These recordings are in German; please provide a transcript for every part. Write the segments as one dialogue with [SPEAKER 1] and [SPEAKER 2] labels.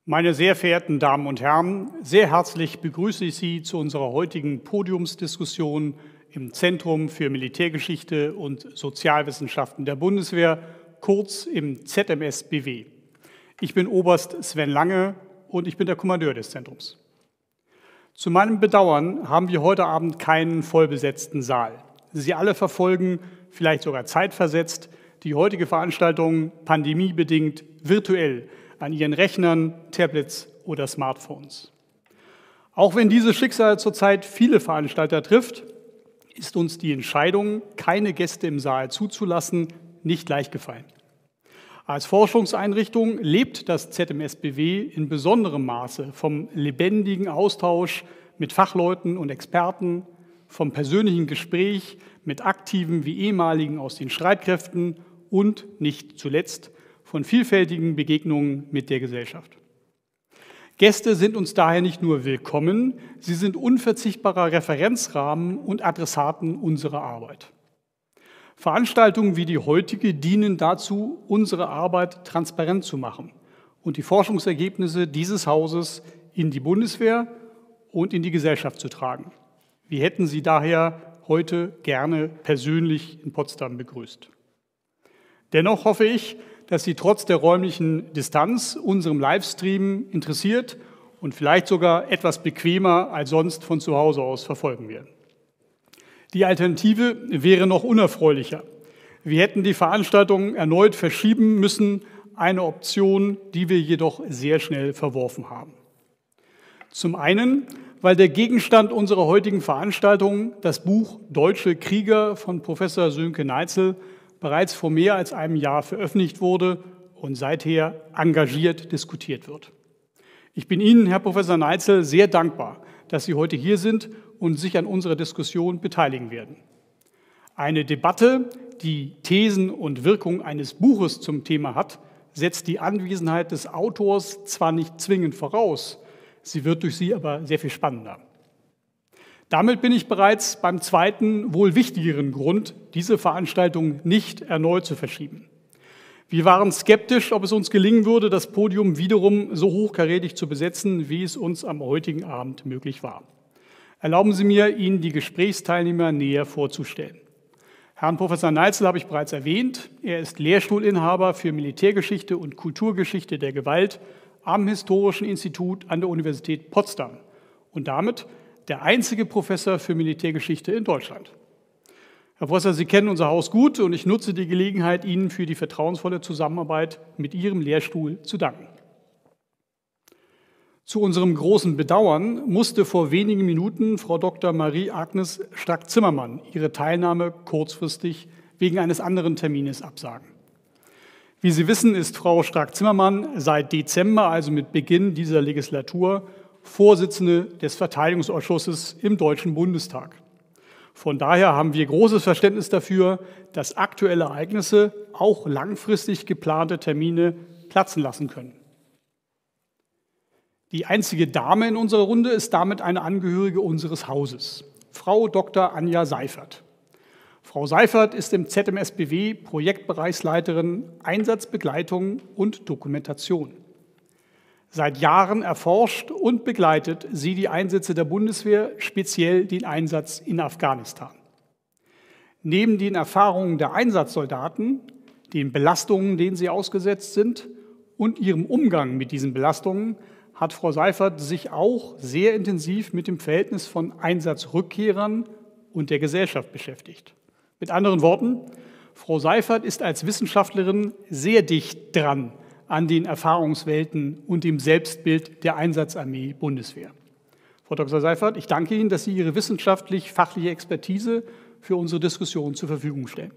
[SPEAKER 1] Meine sehr verehrten Damen und Herren, sehr herzlich begrüße ich Sie zu unserer heutigen Podiumsdiskussion im Zentrum für Militärgeschichte und Sozialwissenschaften der Bundeswehr, kurz im ZMS-BW. Ich bin Oberst Sven Lange und ich bin der Kommandeur des Zentrums. Zu meinem Bedauern haben wir heute Abend keinen vollbesetzten Saal. Sie alle verfolgen, vielleicht sogar zeitversetzt, die heutige Veranstaltung pandemiebedingt virtuell an ihren Rechnern, Tablets oder Smartphones. Auch wenn dieses Schicksal zurzeit viele Veranstalter trifft, ist uns die Entscheidung, keine Gäste im Saal zuzulassen, nicht leicht gefallen. Als Forschungseinrichtung lebt das ZMS-BW in besonderem Maße vom lebendigen Austausch mit Fachleuten und Experten, vom persönlichen Gespräch mit Aktiven wie ehemaligen aus den Streitkräften und nicht zuletzt von vielfältigen Begegnungen mit der Gesellschaft. Gäste sind uns daher nicht nur willkommen, sie sind unverzichtbarer Referenzrahmen und Adressaten unserer Arbeit. Veranstaltungen wie die heutige dienen dazu, unsere Arbeit transparent zu machen und die Forschungsergebnisse dieses Hauses in die Bundeswehr und in die Gesellschaft zu tragen. Wir hätten Sie daher heute gerne persönlich in Potsdam begrüßt. Dennoch hoffe ich, dass Sie trotz der räumlichen Distanz unserem Livestream interessiert und vielleicht sogar etwas bequemer als sonst von zu Hause aus verfolgen werden. Die Alternative wäre noch unerfreulicher. Wir hätten die Veranstaltung erneut verschieben müssen, eine Option, die wir jedoch sehr schnell verworfen haben. Zum einen, weil der Gegenstand unserer heutigen Veranstaltung, das Buch Deutsche Krieger von Professor Sönke Neitzel, bereits vor mehr als einem Jahr veröffentlicht wurde und seither engagiert diskutiert wird. Ich bin Ihnen, Herr Professor Neitzel, sehr dankbar, dass Sie heute hier sind und sich an unserer Diskussion beteiligen werden. Eine Debatte, die Thesen und Wirkung eines Buches zum Thema hat, setzt die Anwesenheit des Autors zwar nicht zwingend voraus, sie wird durch sie aber sehr viel spannender. Damit bin ich bereits beim zweiten, wohl wichtigeren Grund, diese Veranstaltung nicht erneut zu verschieben. Wir waren skeptisch, ob es uns gelingen würde, das Podium wiederum so hochkarätig zu besetzen, wie es uns am heutigen Abend möglich war. Erlauben Sie mir, Ihnen die Gesprächsteilnehmer näher vorzustellen. Herrn Professor Neitzel habe ich bereits erwähnt. Er ist Lehrstuhlinhaber für Militärgeschichte und Kulturgeschichte der Gewalt am Historischen Institut an der Universität Potsdam und damit der einzige Professor für Militärgeschichte in Deutschland. Herr Professor, Sie kennen unser Haus gut und ich nutze die Gelegenheit, Ihnen für die vertrauensvolle Zusammenarbeit mit Ihrem Lehrstuhl zu danken. Zu unserem großen Bedauern musste vor wenigen Minuten Frau Dr. Marie-Agnes Strack-Zimmermann ihre Teilnahme kurzfristig wegen eines anderen Termines absagen. Wie Sie wissen, ist Frau Strack-Zimmermann seit Dezember, also mit Beginn dieser Legislatur, Vorsitzende des Verteidigungsausschusses im Deutschen Bundestag. Von daher haben wir großes Verständnis dafür, dass aktuelle Ereignisse auch langfristig geplante Termine platzen lassen können. Die einzige Dame in unserer Runde ist damit eine Angehörige unseres Hauses, Frau Dr. Anja Seifert. Frau Seifert ist im ZMS-BW Projektbereichsleiterin Einsatzbegleitung und Dokumentation. Seit Jahren erforscht und begleitet sie die Einsätze der Bundeswehr, speziell den Einsatz in Afghanistan. Neben den Erfahrungen der Einsatzsoldaten, den Belastungen, denen sie ausgesetzt sind und ihrem Umgang mit diesen Belastungen, hat Frau Seifert sich auch sehr intensiv mit dem Verhältnis von Einsatzrückkehrern und der Gesellschaft beschäftigt. Mit anderen Worten, Frau Seifert ist als Wissenschaftlerin sehr dicht dran an den Erfahrungswelten und dem Selbstbild der Einsatzarmee Bundeswehr. Frau Dr. Seifert, ich danke Ihnen, dass Sie Ihre wissenschaftlich-fachliche Expertise für unsere Diskussion zur Verfügung stellen.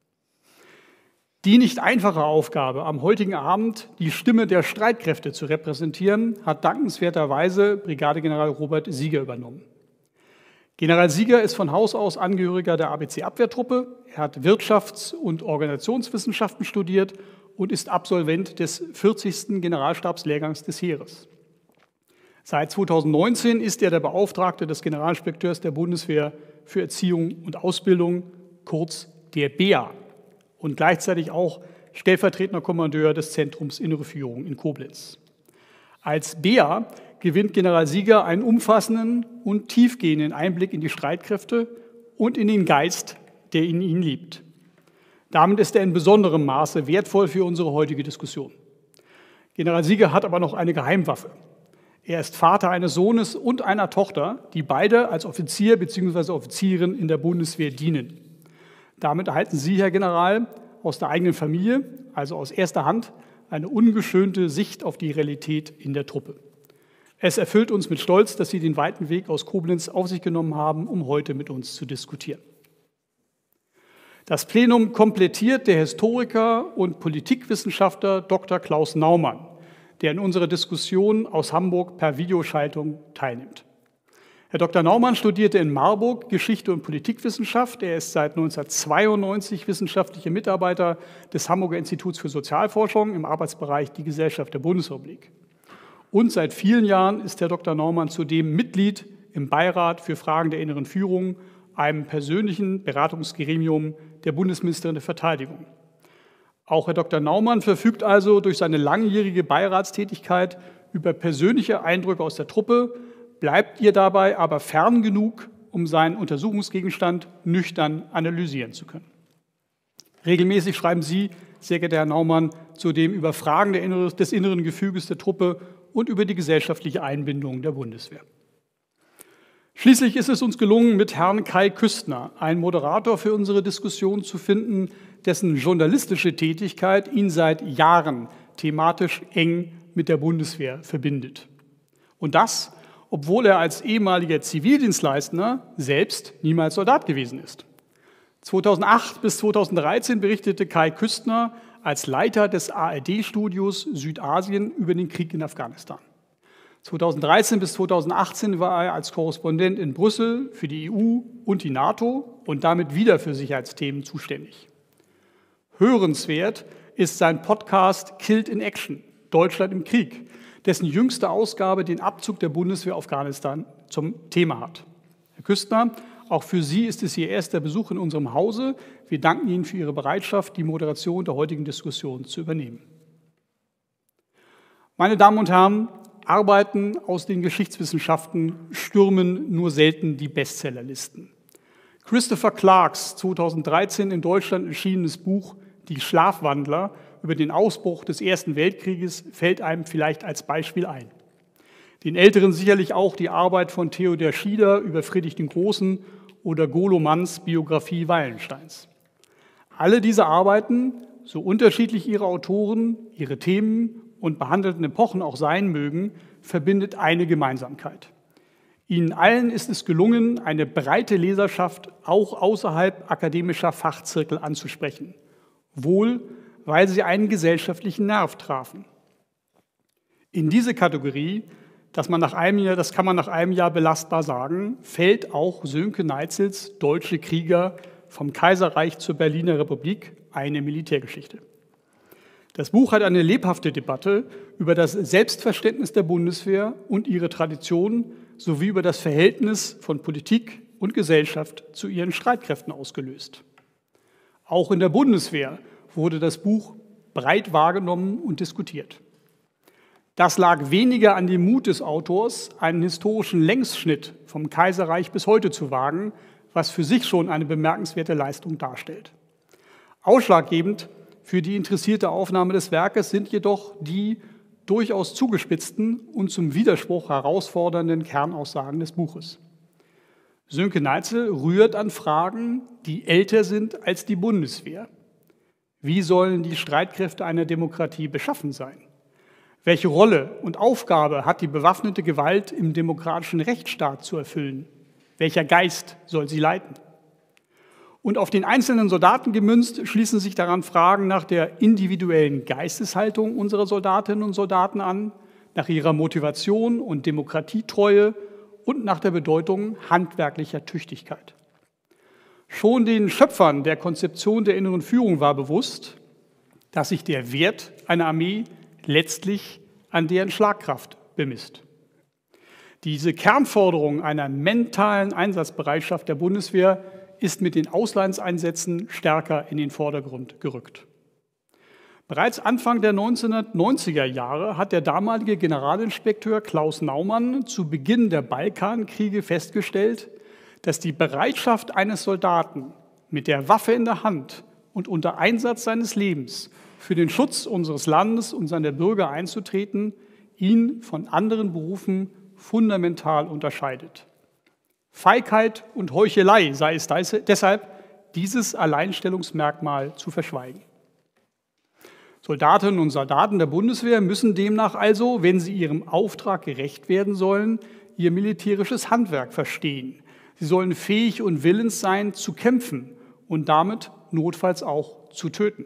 [SPEAKER 1] Die nicht einfache Aufgabe, am heutigen Abend die Stimme der Streitkräfte zu repräsentieren, hat dankenswerterweise Brigadegeneral Robert Sieger übernommen. General Sieger ist von Haus aus Angehöriger der ABC-Abwehrtruppe. Er hat Wirtschafts- und Organisationswissenschaften studiert und ist Absolvent des 40. Generalstabslehrgangs des Heeres. Seit 2019 ist er der Beauftragte des Generalinspekteurs der Bundeswehr für Erziehung und Ausbildung, kurz der BEA, und gleichzeitig auch stellvertretender Kommandeur des Zentrums Innere Führung in Koblenz. Als Bea gewinnt General Sieger einen umfassenden und tiefgehenden Einblick in die Streitkräfte und in den Geist, der in ihnen lebt. Damit ist er in besonderem Maße wertvoll für unsere heutige Diskussion. General Sieger hat aber noch eine Geheimwaffe. Er ist Vater eines Sohnes und einer Tochter, die beide als Offizier bzw. Offizierin in der Bundeswehr dienen. Damit erhalten Sie, Herr General, aus der eigenen Familie, also aus erster Hand, eine ungeschönte Sicht auf die Realität in der Truppe. Es erfüllt uns mit Stolz, dass Sie den weiten Weg aus Koblenz auf sich genommen haben, um heute mit uns zu diskutieren. Das Plenum komplettiert der Historiker und Politikwissenschaftler Dr. Klaus Naumann, der in unserer Diskussion aus Hamburg per Videoschaltung teilnimmt. Herr Dr. Naumann studierte in Marburg Geschichte und Politikwissenschaft. Er ist seit 1992 wissenschaftlicher Mitarbeiter des Hamburger Instituts für Sozialforschung im Arbeitsbereich Die Gesellschaft der Bundesrepublik. Und seit vielen Jahren ist Herr Dr. Naumann zudem Mitglied im Beirat für Fragen der inneren Führung, einem persönlichen Beratungsgremium der Bundesministerin der Verteidigung. Auch Herr Dr. Naumann verfügt also durch seine langjährige Beiratstätigkeit über persönliche Eindrücke aus der Truppe, bleibt ihr dabei aber fern genug, um seinen Untersuchungsgegenstand nüchtern analysieren zu können. Regelmäßig schreiben Sie, sehr geehrter Herr Naumann, zudem über Fragen des inneren Gefüges der Truppe und über die gesellschaftliche Einbindung der Bundeswehr. Schließlich ist es uns gelungen, mit Herrn Kai Küstner einen Moderator für unsere Diskussion zu finden, dessen journalistische Tätigkeit ihn seit Jahren thematisch eng mit der Bundeswehr verbindet. Und das, obwohl er als ehemaliger Zivildienstleistender selbst niemals Soldat gewesen ist. 2008 bis 2013 berichtete Kai Küstner als Leiter des ARD-Studios Südasien über den Krieg in Afghanistan. 2013 bis 2018 war er als Korrespondent in Brüssel für die EU und die NATO und damit wieder für Sicherheitsthemen zuständig. Hörenswert ist sein Podcast Killed in Action, Deutschland im Krieg, dessen jüngste Ausgabe den Abzug der Bundeswehr Afghanistan zum Thema hat. Herr Küstner, auch für Sie ist es Ihr erster Besuch in unserem Hause. Wir danken Ihnen für Ihre Bereitschaft, die Moderation der heutigen Diskussion zu übernehmen. Meine Damen und Herren, Arbeiten aus den Geschichtswissenschaften stürmen nur selten die Bestsellerlisten. Christopher Clarks 2013 in Deutschland erschienenes Buch Die Schlafwandler über den Ausbruch des Ersten Weltkrieges fällt einem vielleicht als Beispiel ein. Den Älteren sicherlich auch die Arbeit von Theodor Schieder über Friedrich den Großen oder Golo Manns Biografie Wallensteins. Alle diese Arbeiten, so unterschiedlich ihre Autoren, ihre Themen und behandelten Epochen auch sein mögen, verbindet eine Gemeinsamkeit. Ihnen allen ist es gelungen, eine breite Leserschaft auch außerhalb akademischer Fachzirkel anzusprechen, wohl weil sie einen gesellschaftlichen Nerv trafen. In diese Kategorie, das kann man nach einem Jahr belastbar sagen, fällt auch Sönke Neizels Deutsche Krieger vom Kaiserreich zur Berliner Republik, eine Militärgeschichte. Das Buch hat eine lebhafte Debatte über das Selbstverständnis der Bundeswehr und ihre Tradition sowie über das Verhältnis von Politik und Gesellschaft zu ihren Streitkräften ausgelöst. Auch in der Bundeswehr wurde das Buch breit wahrgenommen und diskutiert. Das lag weniger an dem Mut des Autors, einen historischen Längsschnitt vom Kaiserreich bis heute zu wagen, was für sich schon eine bemerkenswerte Leistung darstellt. Ausschlaggebend für die interessierte Aufnahme des Werkes sind jedoch die durchaus zugespitzten und zum Widerspruch herausfordernden Kernaussagen des Buches. Sönke Neitzel rührt an Fragen, die älter sind als die Bundeswehr. Wie sollen die Streitkräfte einer Demokratie beschaffen sein? Welche Rolle und Aufgabe hat die bewaffnete Gewalt im demokratischen Rechtsstaat zu erfüllen? Welcher Geist soll sie leiten? Und auf den einzelnen Soldaten gemünzt schließen sich daran Fragen nach der individuellen Geisteshaltung unserer Soldatinnen und Soldaten an, nach ihrer Motivation und Demokratietreue und nach der Bedeutung handwerklicher Tüchtigkeit. Schon den Schöpfern der Konzeption der inneren Führung war bewusst, dass sich der Wert einer Armee letztlich an deren Schlagkraft bemisst. Diese Kernforderung einer mentalen Einsatzbereitschaft der Bundeswehr ist mit den Auslandseinsätzen stärker in den Vordergrund gerückt. Bereits Anfang der 1990er Jahre hat der damalige Generalinspekteur Klaus Naumann zu Beginn der Balkankriege festgestellt, dass die Bereitschaft eines Soldaten, mit der Waffe in der Hand und unter Einsatz seines Lebens für den Schutz unseres Landes und seiner Bürger einzutreten, ihn von anderen Berufen fundamental unterscheidet. Feigheit und Heuchelei sei es deshalb, dieses Alleinstellungsmerkmal zu verschweigen. Soldatinnen und Soldaten der Bundeswehr müssen demnach also, wenn sie ihrem Auftrag gerecht werden sollen, ihr militärisches Handwerk verstehen. Sie sollen fähig und willens sein, zu kämpfen und damit notfalls auch zu töten.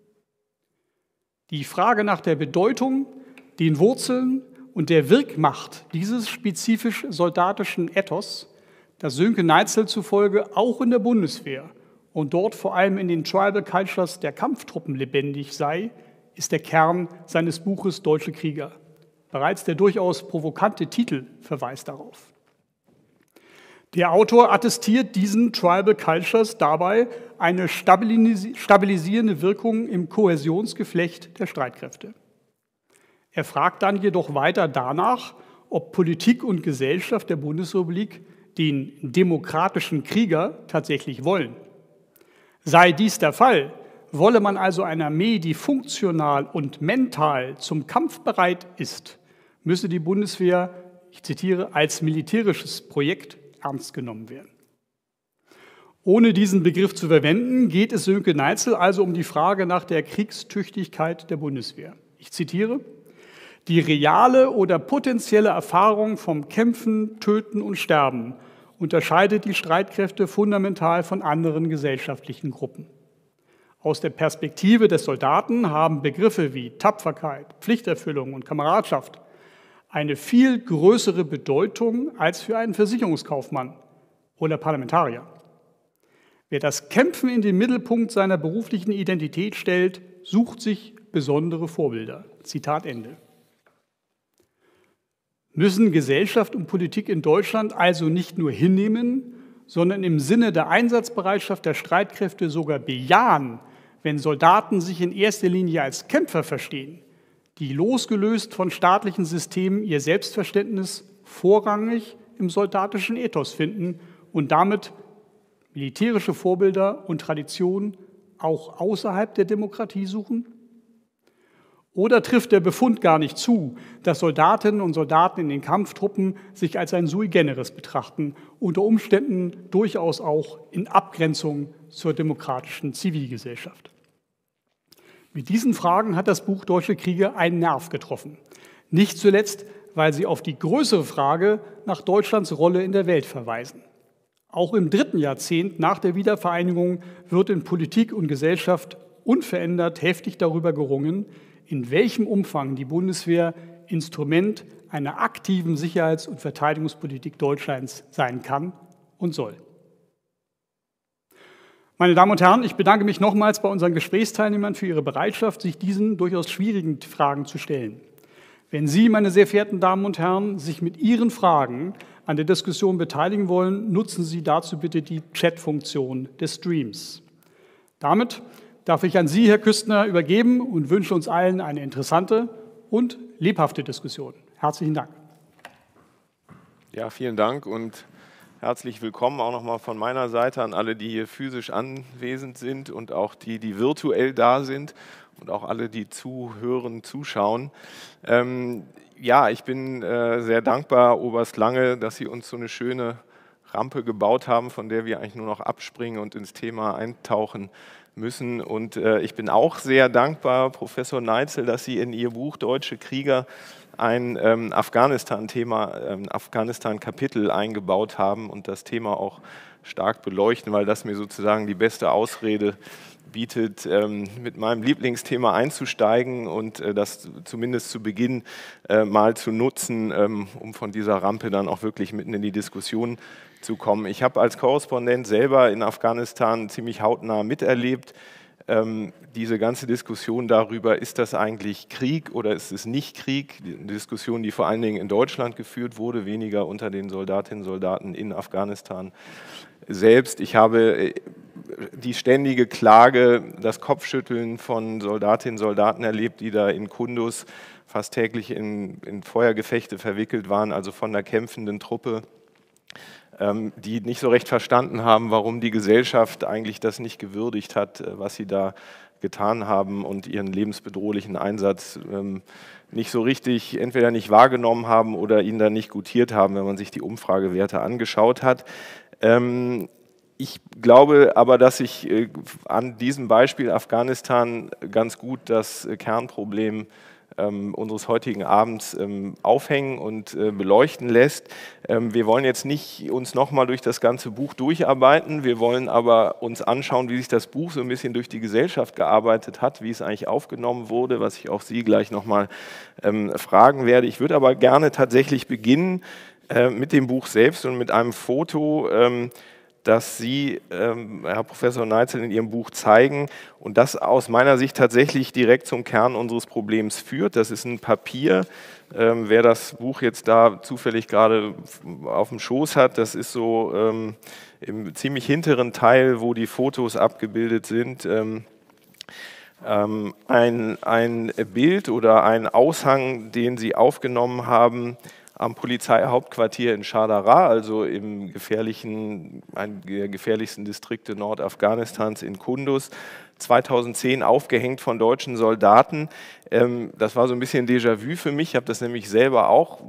[SPEAKER 1] Die Frage nach der Bedeutung, den Wurzeln und der Wirkmacht dieses spezifisch soldatischen Ethos, das Sönke Neitzel zufolge auch in der Bundeswehr und dort vor allem in den Tribal Cultures der Kampftruppen lebendig sei, ist der Kern seines Buches Deutsche Krieger. Bereits der durchaus provokante Titel verweist darauf. Der Autor attestiert diesen Tribal Cultures dabei eine stabilisierende Wirkung im Kohäsionsgeflecht der Streitkräfte. Er fragt dann jedoch weiter danach, ob Politik und Gesellschaft der Bundesrepublik den demokratischen Krieger tatsächlich wollen. Sei dies der Fall, wolle man also eine Armee, die funktional und mental zum Kampf bereit ist, müsse die Bundeswehr, ich zitiere, als militärisches Projekt ernst genommen werden. Ohne diesen Begriff zu verwenden, geht es Sönke Neitzel also um die Frage nach der Kriegstüchtigkeit der Bundeswehr. Ich zitiere: Die reale oder potenzielle Erfahrung vom Kämpfen, Töten und Sterben unterscheidet die Streitkräfte fundamental von anderen gesellschaftlichen Gruppen. Aus der Perspektive des Soldaten haben Begriffe wie Tapferkeit, Pflichterfüllung und Kameradschaft eine viel größere Bedeutung als für einen Versicherungskaufmann oder Parlamentarier. Wer das Kämpfen in den Mittelpunkt seiner beruflichen Identität stellt, sucht sich besondere Vorbilder. Zitat Ende. Müssen Gesellschaft und Politik in Deutschland also nicht nur hinnehmen, sondern im Sinne der Einsatzbereitschaft der Streitkräfte sogar bejahen, wenn Soldaten sich in erster Linie als Kämpfer verstehen, die losgelöst von staatlichen Systemen ihr Selbstverständnis vorrangig im soldatischen Ethos finden und damit militärische Vorbilder und Traditionen auch außerhalb der Demokratie suchen? Oder trifft der Befund gar nicht zu, dass Soldatinnen und Soldaten in den Kampftruppen sich als ein Sui generis betrachten, unter Umständen durchaus auch in Abgrenzung zur demokratischen Zivilgesellschaft? Mit diesen Fragen hat das Buch Deutsche Krieger einen Nerv getroffen. Nicht zuletzt, weil sie auf die größere Frage nach Deutschlands Rolle in der Welt verweisen. Auch im 3. Jahrzehnt nach der Wiedervereinigung wird in Politik und Gesellschaft unverändert heftig darüber gerungen, in welchem Umfang die Bundeswehr Instrument einer aktiven Sicherheits- und Verteidigungspolitik Deutschlands sein kann und soll. Meine Damen und Herren, ich bedanke mich nochmals bei unseren Gesprächsteilnehmern für ihre Bereitschaft, sich diesen durchaus schwierigen Fragen zu stellen. Wenn Sie, meine sehr verehrten Damen und Herren, sich mit Ihren Fragen an der Diskussion beteiligen wollen, nutzen Sie dazu bitte die Chat-Funktion des Streams. Damit darf ich an Sie, Herr Küstner, übergeben und wünsche uns allen eine interessante und lebhafte Diskussion. Herzlichen Dank.
[SPEAKER 2] Ja, vielen Dank und herzlich willkommen auch nochmal von meiner Seite an alle, die hier physisch anwesend sind und auch die, die virtuell da sind und auch alle, die zuhören, zuschauen. Ja, ich bin sehr dankbar, Oberst Lange, dass Sie uns so eine schöne Rampe gebaut haben, von der wir eigentlich nur noch abspringen und ins Thema eintauchen müssen. Und ich bin auch sehr dankbar, Professor Neitzel, dass Sie in Ihr Buch Deutsche Krieger ein Afghanistan-Thema, Afghanistan-Kapitel eingebaut haben und das Thema auch stark beleuchten, weil das mir sozusagen die beste Ausrede bietet, mit meinem Lieblingsthema einzusteigen und das zumindest zu Beginn mal zu nutzen, um von dieser Rampe dann auch wirklich mitten in die Diskussion zu kommen. Ich habe als Korrespondent selber in Afghanistan ziemlich hautnah miterlebt, diese ganze Diskussion darüber, ist das eigentlich Krieg oder ist es nicht Krieg? Eine Diskussion, die vor allen Dingen in Deutschland geführt wurde, weniger unter den Soldatinnen und Soldaten in Afghanistan selbst. Ich habe die ständige Klage, das Kopfschütteln von Soldatinnen und Soldaten erlebt, die da in Kunduz fast täglich in Feuergefechte verwickelt waren, also von der kämpfenden Truppe, die nicht so recht verstanden haben, warum die Gesellschaft eigentlich das nicht gewürdigt hat, was sie da getan haben und ihren lebensbedrohlichen Einsatz nicht so richtig, entweder nicht wahrgenommen haben oder ihn dann nicht gutiert haben, wenn man sich die Umfragewerte angeschaut hat. Ich glaube aber, dass sich an diesem Beispiel Afghanistan ganz gut das Kernproblem unseres heutigen Abends aufhängen und beleuchten lässt. Wir wollen jetzt nicht uns nochmal durch das ganze Buch durcharbeiten, wir wollen aber uns anschauen, wie sich das Buch so ein bisschen durch die Gesellschaft gearbeitet hat, wie es eigentlich aufgenommen wurde, was ich auch Sie gleich nochmal fragen werde. Ich würde aber gerne tatsächlich beginnen mit dem Buch selbst und mit einem Foto, das Sie, Herr Professor Neitzel, in Ihrem Buch zeigen und das aus meiner Sicht tatsächlich direkt zum Kern unseres Problems führt. Das ist ein Papier. Wer das Buch jetzt da zufällig gerade auf dem Schoß hat, das ist so im ziemlich hinteren Teil, wo die Fotos abgebildet sind. Ein Bild oder ein Aushang, den Sie aufgenommen haben am Polizeihauptquartier in Shadara, also im einem der gefährlichsten Distrikte Nordafghanistans in Kunduz, 2010 aufgehängt von deutschen Soldaten. Das war so ein bisschen Déjà-vu für mich, ich habe das nämlich selber auch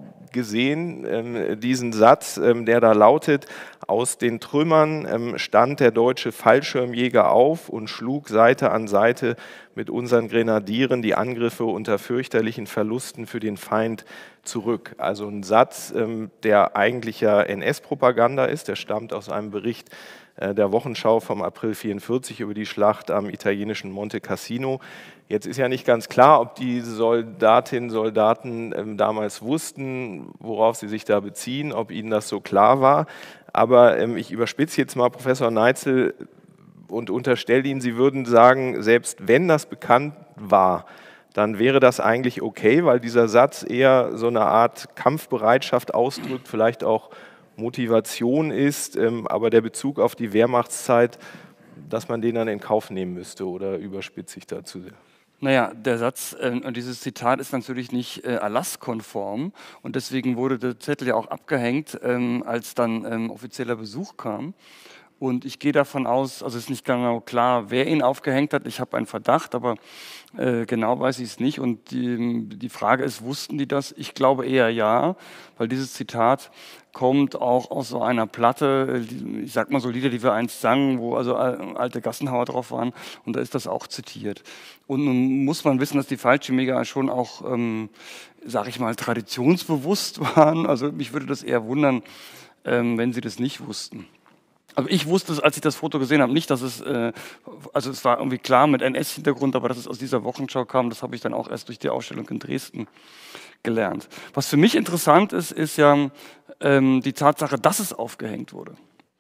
[SPEAKER 2] gesehen, diesen Satz, der da lautet: Aus den Trümmern stand der deutsche Fallschirmjäger auf und schlug Seite an Seite mit unseren Grenadieren die Angriffe unter fürchterlichen Verlusten für den Feind zurück. Also ein Satz, der eigentlich ja NS-Propaganda ist, der stammt aus einem Bericht der Wochenschau vom April 1944 über die Schlacht am italienischen Monte Cassino. Jetzt ist ja nicht ganz klar, ob die Soldatinnen und Soldaten damals wussten, worauf sie sich da beziehen, ob ihnen das so klar war. Aber ich überspitze jetzt mal, Professor Neitzel, und unterstelle Ihnen, Sie würden sagen, selbst wenn das bekannt war, dann wäre das eigentlich okay, weil dieser Satz eher so eine Art Kampfbereitschaft ausdrückt, vielleicht auch Motivation ist, aber der Bezug auf die Wehrmachtszeit, dass man den dann in Kauf nehmen müsste, oder überspitze ich dazu sehr?
[SPEAKER 3] Naja, der Satz und dieses Zitat ist natürlich nicht erlasskonform und deswegen wurde der Zettel ja auch abgehängt, als dann offizieller Besuch kam. Und ich gehe davon aus, also es ist nicht genau klar, wer ihn aufgehängt hat. Ich habe einen Verdacht, aber genau weiß ich es nicht. Und die Frage ist, wussten die das? Ich glaube eher ja, weil dieses Zitat kommt auch aus so einer Platte, ich sag mal so Lieder, die wir einst sangen, wo also alte Gassenhauer drauf waren, und da ist das auch zitiert. Und nun muss man wissen, dass die Fallschirmjäger schon auch, sag ich mal, traditionsbewusst waren. Also mich würde das eher wundern, wenn sie das nicht wussten. Also ich wusste es, als ich das Foto gesehen habe, nicht, dass es, also es war irgendwie klar mit NS-Hintergrund, aber dass es aus dieser Wochenschau kam, das habe ich dann auch erst durch die Ausstellung in Dresden gelernt. Was für mich interessant ist, ist ja die Tatsache, dass es aufgehängt wurde.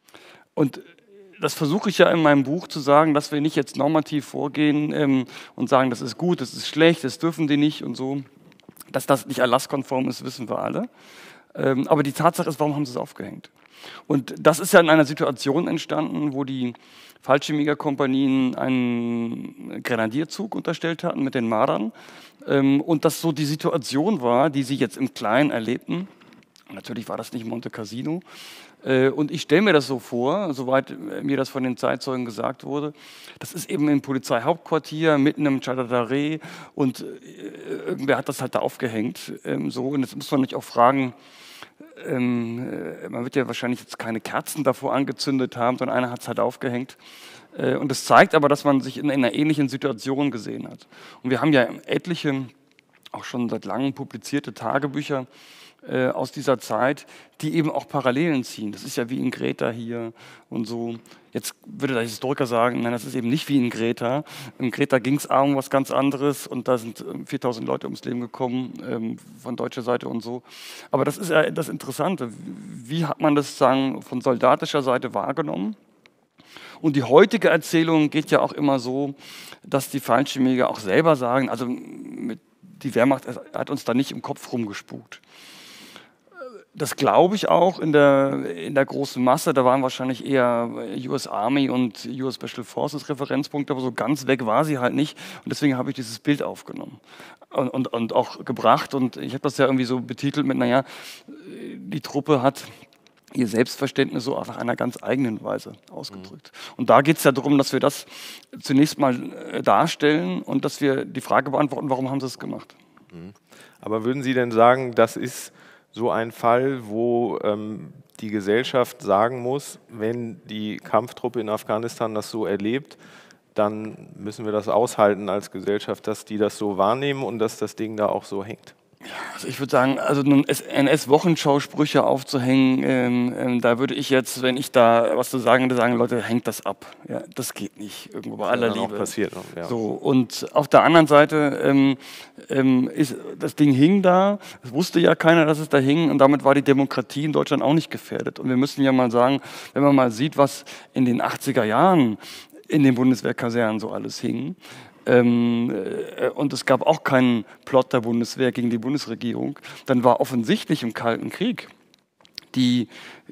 [SPEAKER 3] Und das versuche ich ja in meinem Buch zu sagen, dass wir nicht jetzt normativ vorgehen und sagen, das ist gut, das ist schlecht, das dürfen die nicht und so. Dass das nicht erlasskonform ist, wissen wir alle. Aber die Tatsache ist, warum haben sie es aufgehängt? Und das ist ja in einer Situation entstanden, wo die Fallschirmjägerkompanien einen Grenadierzug unterstellt hatten mit den Mardern und das so die Situation war, die sie jetzt im Kleinen erlebten. Natürlich war das nicht Monte Cassino. Und ich stelle mir das so vor, soweit mir das von den Zeitzeugen gesagt wurde, das ist eben im Polizeihauptquartier mitten im Chadadare und irgendwer hat das halt da aufgehängt. So. Und jetzt muss man sich auch fragen, man wird ja wahrscheinlich jetzt keine Kerzen davor angezündet haben, sondern einer hat es halt aufgehängt. Und das zeigt aber, dass man sich in einer ähnlichen Situation gesehen hat. Und wir haben ja etliche, auch schon seit langem publizierte Tagebücher aus dieser Zeit, die eben auch Parallelen ziehen. Das ist ja wie in Greta hier und so. Jetzt würde der Historiker sagen, nein, das ist eben nicht wie in Greta. In Greta ging es um was ganz anderes und da sind 4000 Leute ums Leben gekommen von deutscher Seite und so. Aber das ist ja das Interessante. Wie hat man das sagen, von soldatischer Seite wahrgenommen? Und die heutige Erzählung geht ja auch immer so, dass die Fallschirmjäger auch selber sagen, also die Wehrmacht hat uns da nicht im Kopf rumgespukt. Das glaube ich auch in der großen Masse. Da waren wahrscheinlich eher US Army und US Special Forces Referenzpunkte, aber so ganz weg war sie halt nicht. Und deswegen habe ich dieses Bild aufgenommen und auch gebracht. Und ich habe das ja irgendwie so betitelt mit, naja, die Truppe hat ihr Selbstverständnis so auf einer ganz eigenen Weise ausgedrückt. Und da geht es ja darum, dass wir das zunächst mal darstellen und dass wir die Frage beantworten, warum haben sie es gemacht.
[SPEAKER 2] Aber würden Sie denn sagen, das ist so ein Fall, wo die Gesellschaft sagen muss, wenn die Kampftruppe in Afghanistan das so erlebt, dann müssen wir das aushalten als Gesellschaft, dass die das so wahrnehmen und dass das Ding da auch so hängt?
[SPEAKER 3] Also ich würde sagen, also nun NS-Wochenschausprüche aufzuhängen, da würde ich jetzt, wenn ich da was zu sagen hätte, sagen, Leute, hängt das ab. Ja, das geht nicht, irgendwo bei aller Liebe.
[SPEAKER 2] Auch passiert, ja.
[SPEAKER 3] So, und auf der anderen Seite ist das Ding hing da, es wusste ja keiner, dass es da hing und damit war die Demokratie in Deutschland auch nicht gefährdet. Und wir müssen ja mal sagen, wenn man mal sieht, was in den 80er Jahren in den Bundeswehrkasernen so alles hing, und es gab auch keinen Plot der Bundeswehr gegen die Bundesregierung, dann war offensichtlich im Kalten Krieg die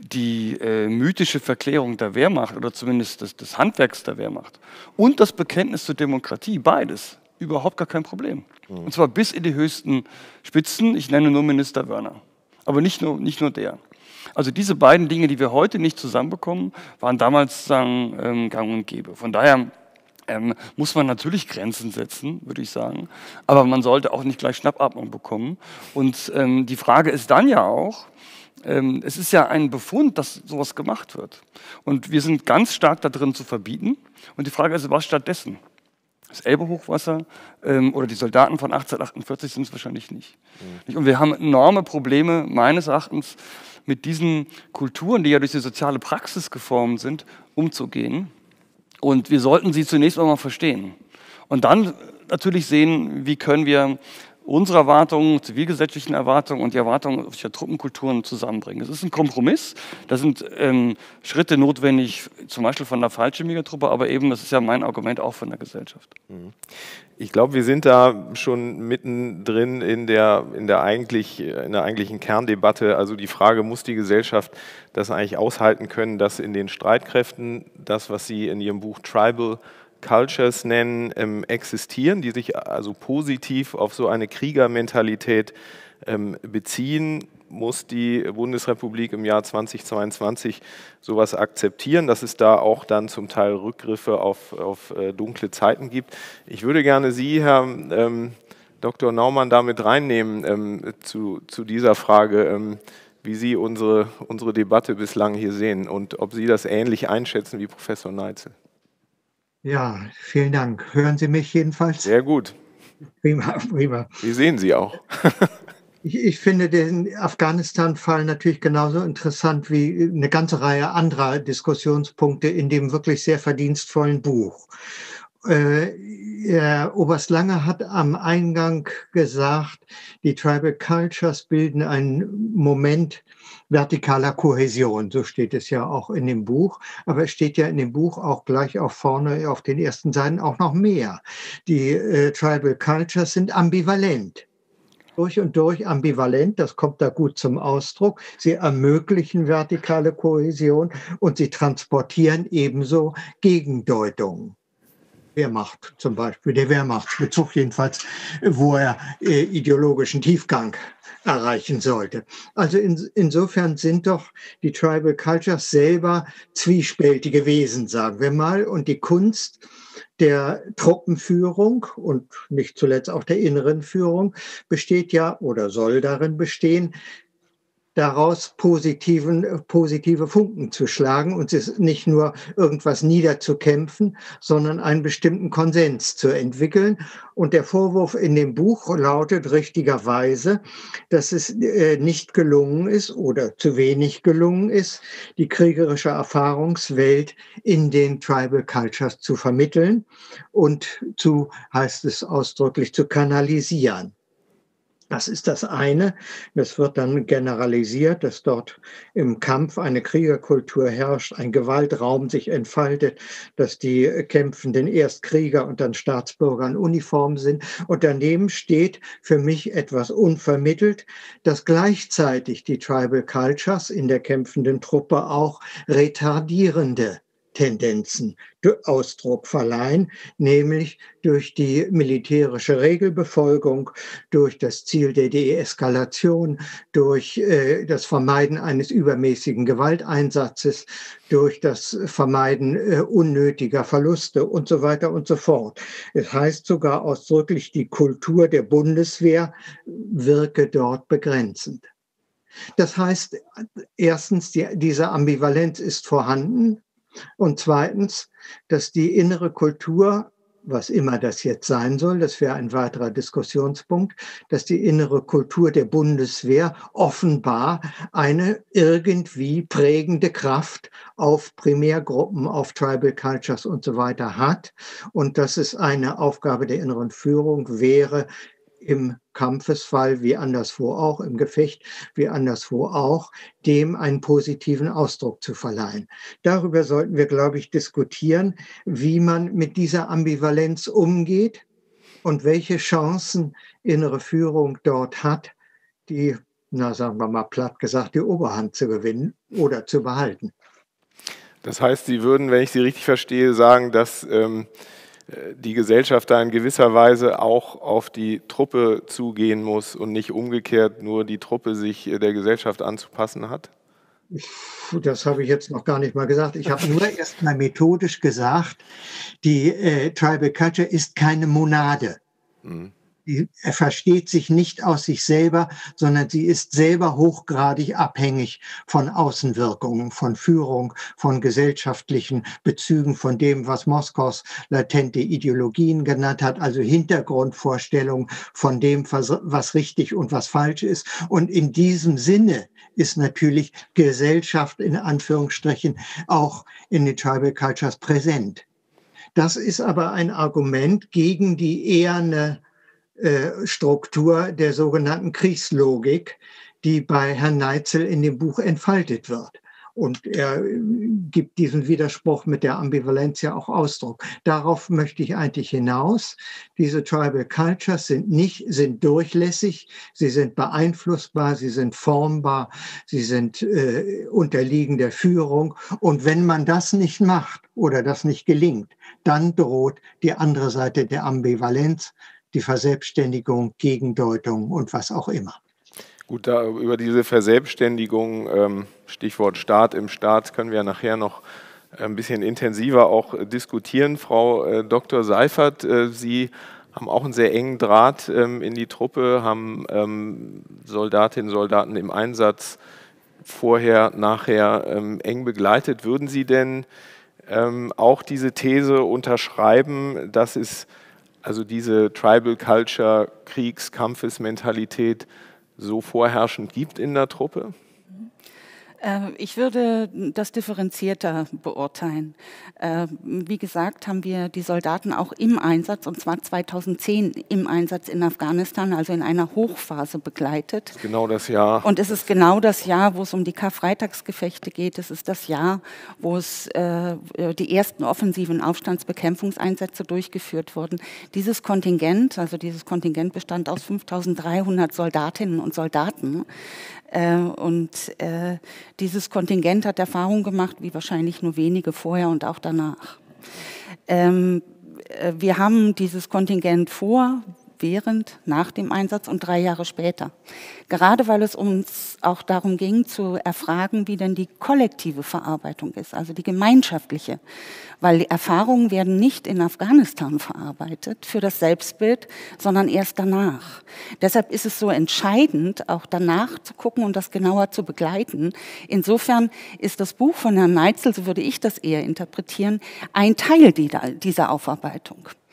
[SPEAKER 3] mythische Verklärung der Wehrmacht oder zumindest des Handwerks der Wehrmacht und das Bekenntnis zur Demokratie, beides, überhaupt gar kein Problem. Und zwar bis in die höchsten Spitzen, ich nenne nur Minister Wörner, aber nicht nur der. Also diese beiden Dinge, die wir heute nicht zusammenbekommen, waren damals gang und gäbe. Von daher muss man natürlich Grenzen setzen, würde ich sagen. Aber man sollte auch nicht gleich Schnappatmung bekommen. Und die Frage ist dann ja auch, es ist ja ein Befund, dass sowas gemacht wird. Und wir sind ganz stark da drin zu verbieten. Und die Frage ist, was stattdessen? Das Elbe-Hochwasser oder die Soldaten von 1848 sind es wahrscheinlich nicht. Und wir haben enorme Probleme, meines Erachtens, mit diesen Kulturen, die ja durch die soziale Praxis geformt sind, umzugehen. Und wir sollten sie zunächst einmal verstehen. Und dann natürlich sehen, wie können wir unsere Erwartungen, zivilgesellschaftlichen Erwartungen und die Erwartungen der Truppenkulturen zusammenbringen. Es ist ein Kompromiss, da sind Schritte notwendig, zum Beispiel von der Fallschirmjägertruppe, aber eben, das ist ja mein Argument, auch von der Gesellschaft.
[SPEAKER 2] Ich glaube, wir sind da schon mittendrin in der eigentlichen Kerndebatte. Also die Frage, muss die Gesellschaft das eigentlich aushalten können, dass in den Streitkräften das, was Sie in Ihrem Buch Tribal Cultures nennen, existieren, die sich also positiv auf so eine Kriegermentalität beziehen, muss die Bundesrepublik im Jahr 2022 sowas akzeptieren, dass es da auch dann zum Teil Rückgriffe auf dunkle Zeiten gibt. Ich würde gerne Sie, Herr Dr. Naumann, damit reinnehmen zu dieser Frage, wie Sie unsere Debatte bislang hier sehen und ob Sie das ähnlich einschätzen wie Professor Neitzel.
[SPEAKER 4] Ja, vielen Dank. Hören Sie mich jedenfalls?
[SPEAKER 2] Sehr gut.
[SPEAKER 4] Prima, prima.
[SPEAKER 2] Wie sehen Sie auch?
[SPEAKER 4] Ich finde den Afghanistan-Fall natürlich genauso interessant wie eine ganze Reihe anderer Diskussionspunkte in dem wirklich sehr verdienstvollen Buch. Oberst Lange hat am Eingang gesagt, die Tribal Cultures bilden einen Moment vertikaler Kohäsion. So steht es ja auch in dem Buch. Aber es steht ja in dem Buch auch gleich auch vorne auf den ersten Seiten auch noch mehr. Die Tribal Cultures sind ambivalent. Durch und durch ambivalent, das kommt da gut zum Ausdruck. Sie ermöglichen vertikale Kohäsion und sie transportieren ebenso Gegendeutungen. Wehrmacht zum Beispiel, der Wehrmachtsbezug jedenfalls, wo er ideologischen Tiefgang erreichen sollte. Also insofern sind doch die Tribal Cultures selber zwiespältige Wesen, sagen wir mal, und die Kunst der Truppenführung und nicht zuletzt auch der inneren Führung besteht ja oder soll darin bestehen, daraus positive Funken zu schlagen und es ist nicht nur irgendwas niederzukämpfen, sondern einen bestimmten Konsens zu entwickeln. Und der Vorwurf in dem Buch lautet richtigerweise, dass es nicht gelungen ist oder zu wenig gelungen ist, die kriegerische Erfahrungswelt in den Tribal Cultures zu vermitteln und heißt es ausdrücklich, zu kanalisieren. Das ist das eine. Das wird dann generalisiert, dass dort im Kampf eine Kriegerkultur herrscht, ein Gewaltraum sich entfaltet, dass die Kämpfenden erst Krieger und dann Staatsbürger in Uniform sind. Und daneben steht für mich etwas unvermittelt, dass gleichzeitig die Tribal Cultures in der kämpfenden Truppe auch retardierende Tendenzen Ausdruck verleihen, nämlich durch die militärische Regelbefolgung, durch das Ziel der Deeskalation, durch das Vermeiden eines übermäßigen Gewalteinsatzes, durch das Vermeiden unnötiger Verluste und so weiter und so fort. Es heißt sogar ausdrücklich, die Kultur der Bundeswehr wirke dort begrenzend. Das heißt, erstens, diese Ambivalenz ist vorhanden. Und zweitens, dass die innere Kultur, was immer das jetzt sein soll, das wäre ein weiterer Diskussionspunkt, dass die innere Kultur der Bundeswehr offenbar eine irgendwie prägende Kraft auf Primärgruppen, auf Tribal Cultures und so weiter hat und dass es eine Aufgabe der inneren Führung wäre, im Kampfesfall wie anderswo auch, im Gefecht wie anderswo auch, dem einen positiven Ausdruck zu verleihen. Darüber sollten wir, glaube ich, diskutieren, wie man mit dieser Ambivalenz umgeht und welche Chancen innere Führung dort hat, die, sagen wir mal platt gesagt, die Oberhand zu gewinnen oder zu behalten.
[SPEAKER 2] Das heißt, Sie würden, wenn ich Sie richtig verstehe, sagen, dass die Gesellschaft da in gewisser Weise auch auf die Truppe zugehen muss und nicht umgekehrt nur die Truppe sich der Gesellschaft anzupassen hat?
[SPEAKER 4] Das habe ich jetzt noch gar nicht mal gesagt. Ich habe nur erst mal methodisch gesagt, die Tribal Culture ist keine Monade. Er versteht sich nicht aus sich selber, sondern sie ist selber hochgradig abhängig von Außenwirkungen, von Führung, von gesellschaftlichen Bezügen, von dem, was Moskaus latente Ideologien genannt hat, also Hintergrundvorstellungen von dem, was richtig und was falsch ist. Und in diesem Sinne ist natürlich Gesellschaft in Anführungsstrichen auch in den Tribal Cultures präsent. Das ist aber ein Argument gegen die eherne Struktur der sogenannten Kriegslogik, die bei Herrn Neitzel in dem Buch entfaltet wird. Und er gibt diesen Widerspruch mit der Ambivalenz ja auch Ausdruck. Darauf möchte ich eigentlich hinaus. Diese Tribal Cultures sind durchlässig, sie sind beeinflussbar, sie sind formbar, sie sind unterliegen der Führung. Und wenn man das nicht macht oder das nicht gelingt, dann droht die andere Seite der Ambivalenz, die Verselbstständigung, Gegendeutung und was auch immer.
[SPEAKER 2] Gut, über diese Verselbstständigung, Stichwort Staat im Staat, können wir nachher noch ein bisschen intensiver auch diskutieren. Frau Dr. Seifert, Sie haben auch einen sehr engen Draht in die Truppe, haben Soldatinnen und Soldaten im Einsatz vorher, nachher eng begleitet. Würden Sie denn auch diese These unterschreiben, dass es also diese Tribal Culture, Kampfesmentalität so vorherrschend gibt in der Truppe?
[SPEAKER 5] Ich würde das differenzierter beurteilen. Wie gesagt, haben wir die Soldaten auch im Einsatz, und zwar 2010 im Einsatz in Afghanistan, also in einer Hochphase begleitet.
[SPEAKER 2] Genau das Jahr.
[SPEAKER 5] Und es ist genau das Jahr, wo es um die Karfreitagsgefechte geht. Es ist das Jahr, wo es die ersten offensiven Aufstandsbekämpfungseinsätze durchgeführt wurden. Dieses Kontingent bestand aus 5.300 Soldatinnen und Soldaten. Dieses Kontingent hat Erfahrung gemacht, wie wahrscheinlich nur wenige vorher und auch danach. Wir haben dieses Kontingent vor, während, nach dem Einsatz und 3 Jahre später. Gerade weil es uns auch darum ging, zu erfragen, wie denn die kollektive Verarbeitung ist, also die gemeinschaftliche. Weil die Erfahrungen werden nicht in Afghanistan verarbeitet für das Selbstbild, sondern erst danach. Deshalb ist es so entscheidend, auch danach zu gucken und das genauer zu begleiten. Insofern ist das Buch von Herrn Neitzel, so würde ich das eher interpretieren, ein Teil dieser Aufarbeitung.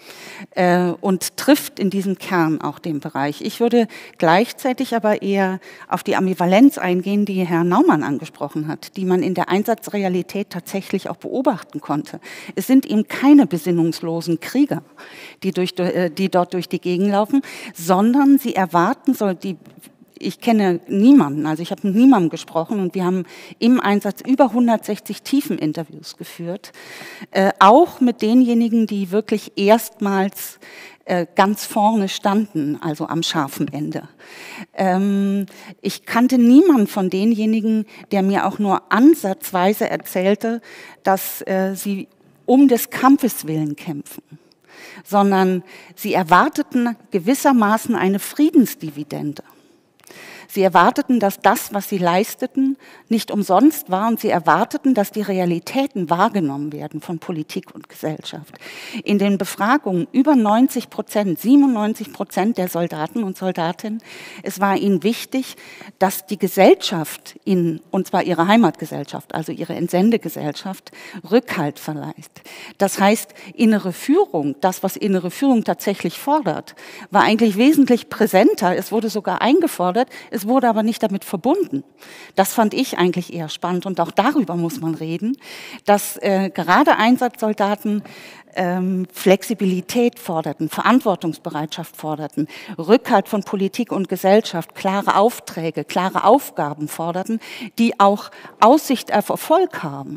[SPEAKER 5] und trifft in diesem Kern auch den Bereich. Ich würde gleichzeitig aber eher auf die Ambivalenz eingehen, die Herr Naumann angesprochen hat, die man in der Einsatzrealität tatsächlich auch beobachten konnte. Es sind eben keine besinnungslosen Krieger, die dort durch die Gegend laufen, sondern sie erwarten, ich kenne niemanden, also ich habe mit niemandem gesprochen und wir haben im Einsatz über 160 Tiefeninterviews geführt, auch mit denjenigen, die wirklich erstmals ganz vorne standen, also am scharfen Ende. Ich kannte niemanden von denjenigen, der mir auch nur ansatzweise erzählte, dass sie um des Kampfes willen kämpfen, sondern sie erwarteten gewissermaßen eine Friedensdividende. Sie erwarteten, dass das, was sie leisteten, nicht umsonst war und sie erwarteten, dass die Realitäten wahrgenommen werden von Politik und Gesellschaft. In den Befragungen über 90%, 97% der Soldaten und Soldatinnen, es war ihnen wichtig, dass die Gesellschaft ihnen, und zwar ihre Heimatgesellschaft, also ihre Entsendegesellschaft, Rückhalt verleiht. Das heißt, innere Führung, das, was innere Führung tatsächlich fordert, war eigentlich wesentlich präsenter. Es wurde sogar eingefordert, es wurde aber nicht damit verbunden. Das fand ich eigentlich eher spannend und auch darüber muss man reden, dass gerade Einsatzsoldaten Flexibilität forderten, Verantwortungsbereitschaft forderten, Rückhalt von Politik und Gesellschaft, klare Aufträge, klare Aufgaben forderten, die auch Aussicht auf Erfolg haben.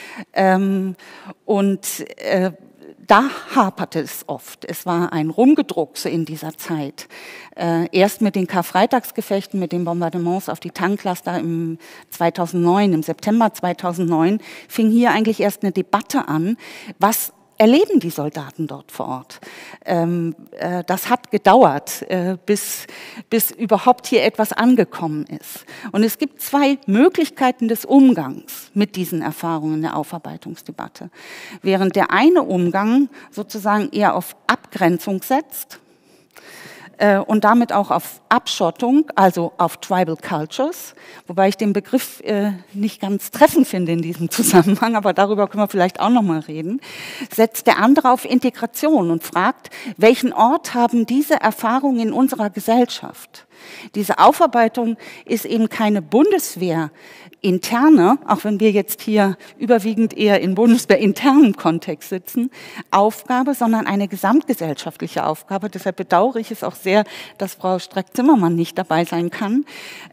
[SPEAKER 5] Da haperte es oft. Es war ein Rumgedruckse in dieser Zeit. Erst mit den Karfreitagsgefechten, mit den Bombardements auf die Tanklaster im September 2009, fing hier eigentlich erst eine Debatte an, was erleben die Soldaten dort vor Ort. Das hat gedauert, bis überhaupt hier etwas angekommen ist. Und es gibt zwei Möglichkeiten des Umgangs mit diesen Erfahrungen in der Aufarbeitungsdebatte. Während der eine Umgang sozusagen eher auf Abgrenzung setzt, und damit auch auf Abschottung, also auf Tribal Cultures, wobei ich den Begriff nicht ganz treffend finde in diesem Zusammenhang, aber darüber können wir vielleicht auch noch mal reden, setzt der andere auf Integration und fragt, welchen Ort haben diese Erfahrungen in unserer Gesellschaft? Diese Aufarbeitung ist eben keine Bundeswehr-interne, auch wenn wir jetzt hier überwiegend eher in Bundeswehr-internen Kontext sitzen, Aufgabe, sondern eine gesamtgesellschaftliche Aufgabe. Deshalb bedauere ich es auch sehr, dass Frau Strack-Zimmermann nicht dabei sein kann,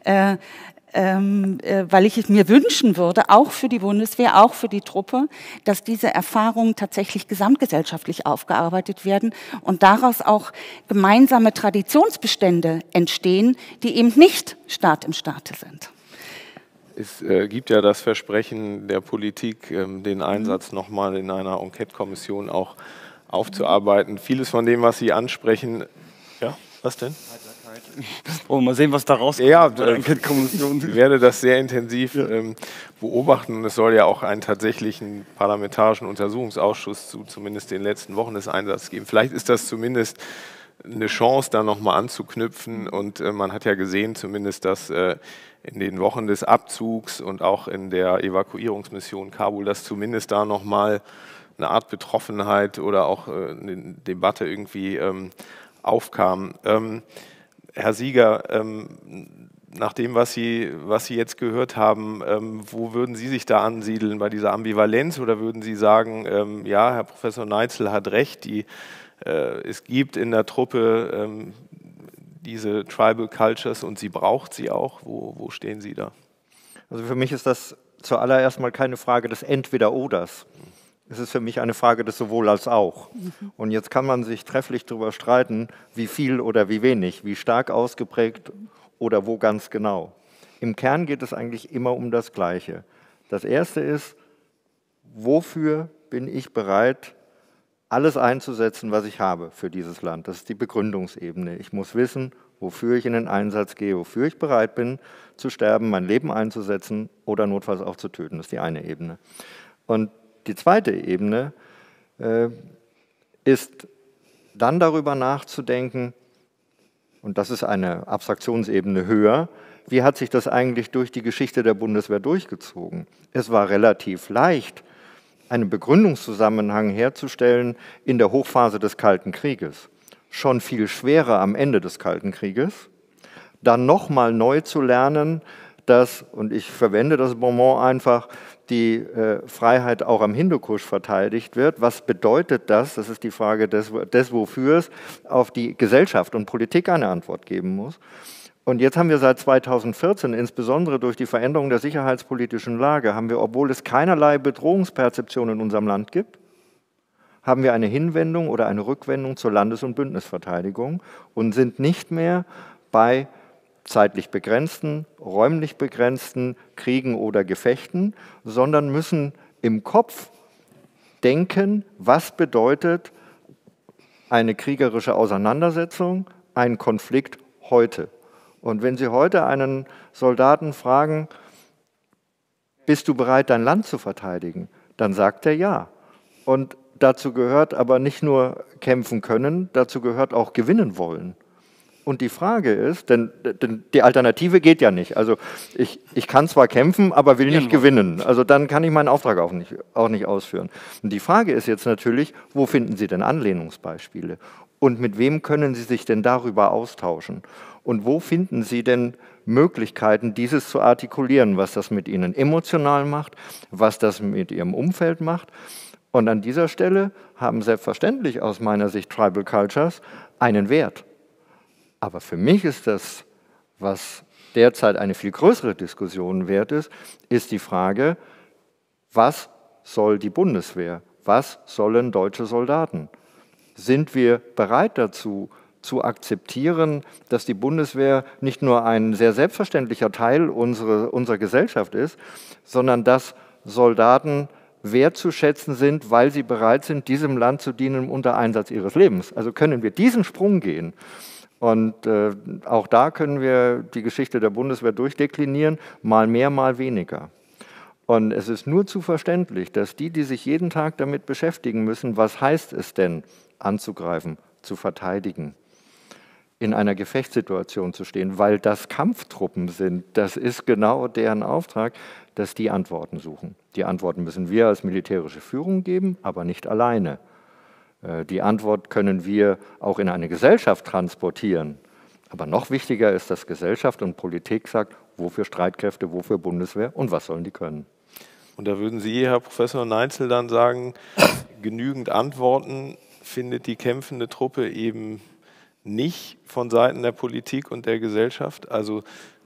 [SPEAKER 5] weil ich es mir wünschen würde, auch für die Bundeswehr, auch für die Truppe, dass diese Erfahrungen tatsächlich gesamtgesellschaftlich aufgearbeitet werden und daraus auch gemeinsame Traditionsbestände entstehen, die eben nicht Staat im Staate sind.
[SPEAKER 2] Es gibt ja das Versprechen der Politik, den Einsatz nochmal in einer Enquete-Kommission auch aufzuarbeiten. Vieles von dem, was Sie ansprechen, ja, was denn?
[SPEAKER 3] Oh, mal sehen, was da rauskommt.
[SPEAKER 2] Ja, ich werde das sehr intensiv beobachten. Es soll ja auch einen tatsächlichen parlamentarischen Untersuchungsausschuss zu zumindest den letzten Wochen des Einsatzes geben. Vielleicht ist das zumindest eine Chance, da nochmal anzuknüpfen. Und man hat ja gesehen zumindest, dass in den Wochen des Abzugs und auch in der Evakuierungsmission Kabul, dass zumindest da nochmal eine Art Betroffenheit oder auch eine Debatte irgendwie aufkam. Herr Sieger, nach dem, was Sie jetzt gehört haben, wo würden Sie sich da ansiedeln bei dieser Ambivalenz? Oder würden Sie sagen, ja, Herr Professor Neitzel hat recht, es gibt in der Truppe diese Tribal Cultures und sie braucht sie auch? Wo stehen Sie da?
[SPEAKER 6] Also für mich ist das zuallererst mal keine Frage des Entweder-Oders. Es ist für mich eine Frage des sowohl als auch. Und jetzt kann man sich trefflich darüber streiten, wie viel oder wie wenig, wie stark ausgeprägt oder wo ganz genau. Im Kern geht es eigentlich immer um das Gleiche. Das Erste ist, wofür bin ich bereit, alles einzusetzen, was ich habe für dieses Land. Das ist die Begründungsebene. Ich muss wissen, wofür ich in den Einsatz gehe, wofür ich bereit bin, zu sterben, mein Leben einzusetzen oder notfalls auch zu töten. Das ist die eine Ebene. Und die zweite Ebene ist dann darüber nachzudenken, und das ist eine Abstraktionsebene höher, wie hat sich das eigentlich durch die Geschichte der Bundeswehr durchgezogen? Es war relativ leicht, einen Begründungszusammenhang herzustellen in der Hochphase des Kalten Krieges. Schon viel schwerer am Ende des Kalten Krieges. Dann nochmal neu zu lernen, dass, und ich verwende das Bonmot einfach, die Freiheit auch am Hindukusch verteidigt wird. Was bedeutet das? Das ist die Frage des Wofürs, auf die Gesellschaft und Politik eine Antwort geben muss. Und jetzt haben wir seit 2014, insbesondere durch die Veränderung der sicherheitspolitischen Lage, haben wir, obwohl es keinerlei Bedrohungsperzeption in unserem Land gibt, haben wir eine Hinwendung oder eine Rückwendung zur Landes- und Bündnisverteidigung und sind nicht mehr bei zeitlich begrenzten, räumlich begrenzten Kriegen oder Gefechten, sondern müssen im Kopf denken, was bedeutet eine kriegerische Auseinandersetzung, ein Konflikt heute. Und wenn Sie heute einen Soldaten fragen, bist du bereit, dein Land zu verteidigen, dann sagt er ja. Und dazu gehört aber nicht nur kämpfen können, dazu gehört auch gewinnen wollen. Und die Frage ist, denn die Alternative geht ja nicht. Also ich kann zwar kämpfen, aber will nicht gewinnen. Also dann kann ich meinen Auftrag auch nicht ausführen. Und die Frage ist jetzt natürlich, wo finden Sie denn Anlehnungsbeispiele? Und mit wem können Sie sich denn darüber austauschen? Und wo finden Sie denn Möglichkeiten, dieses zu artikulieren, was das mit Ihnen emotional macht, was das mit Ihrem Umfeld macht? Und an dieser Stelle haben selbstverständlich aus meiner Sicht Tribal Cultures einen Wert. Aber für mich ist das, was derzeit eine viel größere Diskussion wert ist, ist die Frage, was soll die Bundeswehr? Was sollen deutsche Soldaten? Sind wir bereit dazu, zu akzeptieren, dass die Bundeswehr nicht nur ein sehr selbstverständlicher Teil unserer Gesellschaft ist, sondern dass Soldaten wertzuschätzen sind, weil sie bereit sind, diesem Land zu dienen unter Einsatz ihres Lebens? Also können wir diesen Sprung gehen? Und auch da können wir die Geschichte der Bundeswehr durchdeklinieren, mal mehr, mal weniger. Und es ist nur zu verständlich, dass die sich jeden Tag damit beschäftigen müssen, was heißt es denn, anzugreifen, zu verteidigen, in einer Gefechtssituation zu stehen, weil das Kampftruppen sind, das ist genau deren Auftrag, dass die Antworten suchen. Die Antworten müssen wir als militärische Führung geben, aber nicht alleine. Die Antwort können wir auch in eine Gesellschaft transportieren. Aber noch wichtiger ist, dass Gesellschaft und Politik sagt, wofür Streitkräfte, wofür Bundeswehr und was sollen die können.
[SPEAKER 2] Und da würden Sie, Herr Professor Neitzel, dann sagen, genügend Antworten findet die kämpfende Truppe eben nicht von Seiten der Politik und der Gesellschaft. Also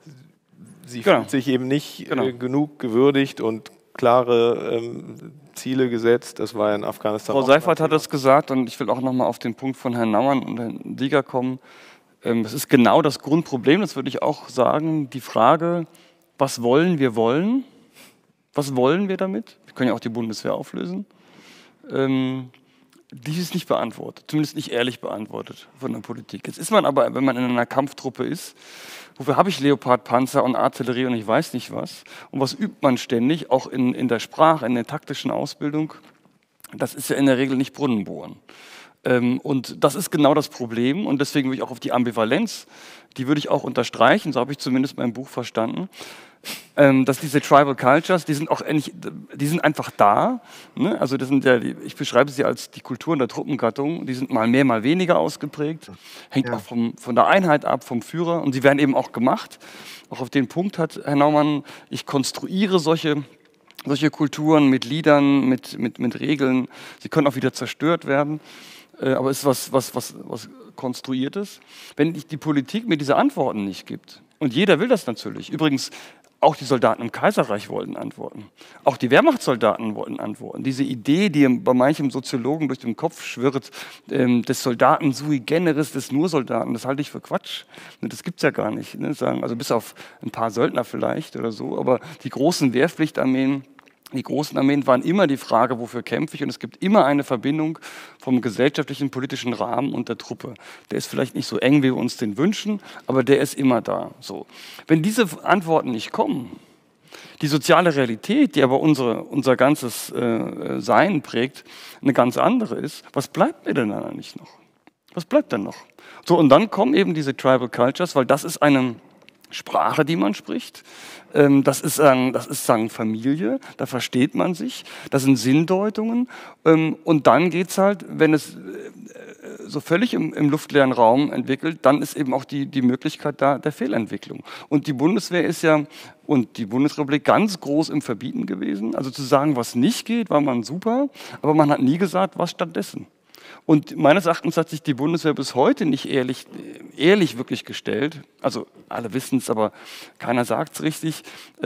[SPEAKER 2] sie fühlt sich eben nicht genug gewürdigt und klare Ziele gesetzt. Das war ja in Afghanistan.
[SPEAKER 3] Frau Seifert hat das gesagt und ich will auch nochmal auf den Punkt von Herrn Naumann und Herrn Sieger kommen. Das ist genau das Grundproblem, das würde ich auch sagen. Die Frage, was wollen wir wollen? Was wollen wir damit? Wir können ja auch die Bundeswehr auflösen. Die ist nicht beantwortet, zumindest nicht ehrlich beantwortet von der Politik. Jetzt ist man aber, wenn man in einer Kampftruppe ist, wofür habe ich Leopard-Panzer und Artillerie und ich weiß nicht was? Und was übt man ständig, auch in der Sprache, in der taktischen Ausbildung? Das ist ja in der Regel nicht Brunnenbohren. Und das ist genau das Problem und deswegen würde ich auch auf die Ambivalenz, die würde ich auch unterstreichen, so habe ich zumindest mein Buch verstanden, dass diese Tribal Cultures, die sind auch die sind einfach da. Ne? Also das sind ja, ich beschreibe sie als die Kulturen der Truppengattung, die sind mal mehr, mal weniger ausgeprägt, hängt auch von der Einheit ab, vom Führer und sie werden eben auch gemacht. Auch auf den Punkt hat Herr Naumann, ich konstruiere solche Kulturen mit Liedern, mit Regeln, sie können auch wieder zerstört werden. Aber es ist was Konstruiertes. Wenn die Politik mir diese Antworten nicht gibt, und jeder will das natürlich, übrigens auch die Soldaten im Kaiserreich wollten Antworten, auch die Wehrmachtssoldaten wollten Antworten. Diese Idee, die bei manchem Soziologen durch den Kopf schwirrt, des Soldaten sui generis, des Nur-Soldaten, das halte ich für Quatsch. Das gibt es ja gar nicht. Ne? Also bis auf ein paar Söldner vielleicht oder so, aber die großen Wehrpflichtarmeen, die großen Armeen waren immer die Frage, wofür kämpfe ich? Und es gibt immer eine Verbindung vom gesellschaftlichen, politischen Rahmen und der Truppe. Der ist vielleicht nicht so eng, wie wir uns den wünschen, aber der ist immer da. So. Wenn diese Antworten nicht kommen, die soziale Realität, die aber unser ganzes Sein prägt, eine ganz andere ist, was bleibt mir denn dann nicht noch? Was bleibt dann noch? So, und dann kommen eben diese Tribal Cultures, weil das ist eine Sprache, die man spricht. Das ist Familie, da versteht man sich, das sind Sinndeutungen. Und dann geht es halt, wenn es so völlig im luftleeren Raum entwickelt, dann ist eben auch die Möglichkeit da der Fehlentwicklung. Und die Bundeswehr ist ja und die Bundesrepublik ganz groß im Verbieten gewesen. Also zu sagen, was nicht geht, war man super, aber man hat nie gesagt, was stattdessen. Und meines Erachtens hat sich die Bundeswehr bis heute nicht ehrlich wirklich gestellt. Also alle wissen es, aber keiner sagt es richtig.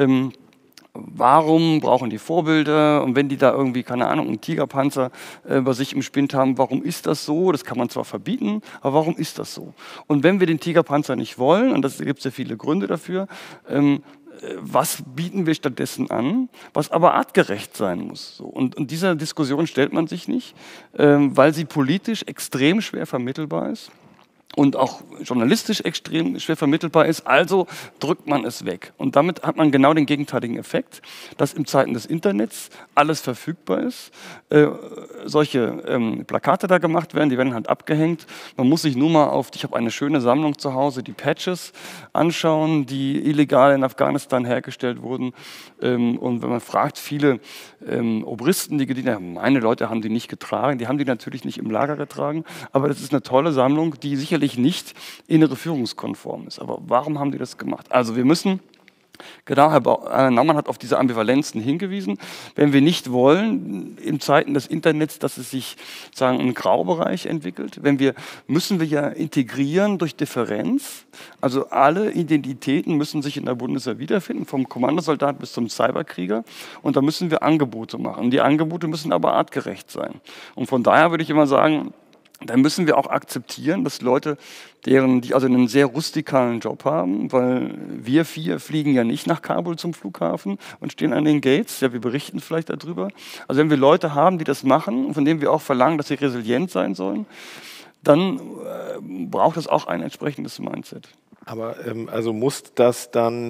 [SPEAKER 3] Warum brauchen die Vorbilder? Und wenn die da irgendwie, keine Ahnung, einen Tigerpanzer bei sich im Spind haben, warum ist das so? Das kann man zwar verbieten, aber warum ist das so? Und wenn wir den Tigerpanzer nicht wollen, und das gibt es ja viele Gründe dafür, was bieten wir stattdessen an, was aber artgerecht sein muss. So. Und dieser Diskussion stellt man sich nicht, weil sie politisch extrem schwer vermittelbar ist und auch journalistisch extrem schwer vermittelbar ist, also drückt man es weg. Und damit hat man genau den gegenteiligen Effekt, dass in Zeiten des Internets alles verfügbar ist, solche Plakate da gemacht werden, die werden halt abgehängt. Man muss sich nur mal ich habe eine schöne Sammlung zu Hause, die Patches anschauen, die illegal in Afghanistan hergestellt wurden. Und wenn man fragt, viele Obristen, die gedient haben, meine Leute haben die nicht getragen, die haben die natürlich nicht im Lager getragen, aber das ist eine tolle Sammlung, die sicherlich nicht innere führungskonform ist. Aber warum haben die das gemacht? Also wir müssen, genau, Herr Naumann hat auf diese Ambivalenzen hingewiesen, wenn wir nicht wollen, in Zeiten des Internets, dass es sich sagen einen Graubereich entwickelt, müssen wir ja integrieren durch Differenz, also alle Identitäten müssen sich in der Bundeswehr wiederfinden, vom Kommandosoldat bis zum Cyberkrieger, und da müssen wir Angebote machen. Die Angebote müssen aber artgerecht sein. Und von daher würde ich immer sagen, dann müssen wir auch akzeptieren, dass Leute, die also einen sehr rustikalen Job haben, weil wir 4 fliegen ja nicht nach Kabul zum Flughafen und stehen an den Gates, ja, wir berichten vielleicht darüber. Also wenn wir Leute haben, die das machen und von denen wir auch verlangen, dass sie resilient sein sollen, dann braucht es auch ein entsprechendes Mindset.
[SPEAKER 2] Aber also muss das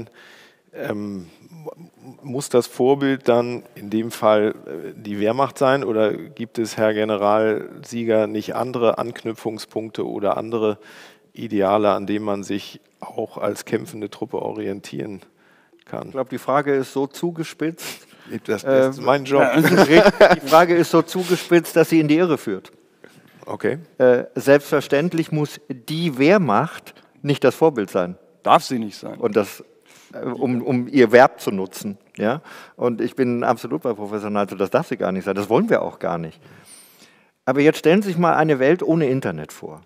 [SPEAKER 2] Vorbild dann in dem Fall die Wehrmacht sein, oder gibt es, Herr General Sieger, nicht andere Anknüpfungspunkte oder andere Ideale, an denen man sich auch als kämpfende Truppe orientieren kann?
[SPEAKER 6] Ich glaube, die Frage ist so zugespitzt.
[SPEAKER 2] Das ist mein Job.
[SPEAKER 6] Die Frage ist so zugespitzt, dass sie in die Irre führt.
[SPEAKER 2] Okay.
[SPEAKER 6] Selbstverständlich muss die Wehrmacht nicht das Vorbild sein.
[SPEAKER 3] Darf sie nicht sein.
[SPEAKER 6] Und das um ihr Verb zu nutzen. Ja? Und ich bin absolut bei Professor Neitzel, das darf sie gar nicht sein, das wollen wir auch gar nicht. Aber jetzt stellen Sie sich mal eine Welt ohne Internet vor.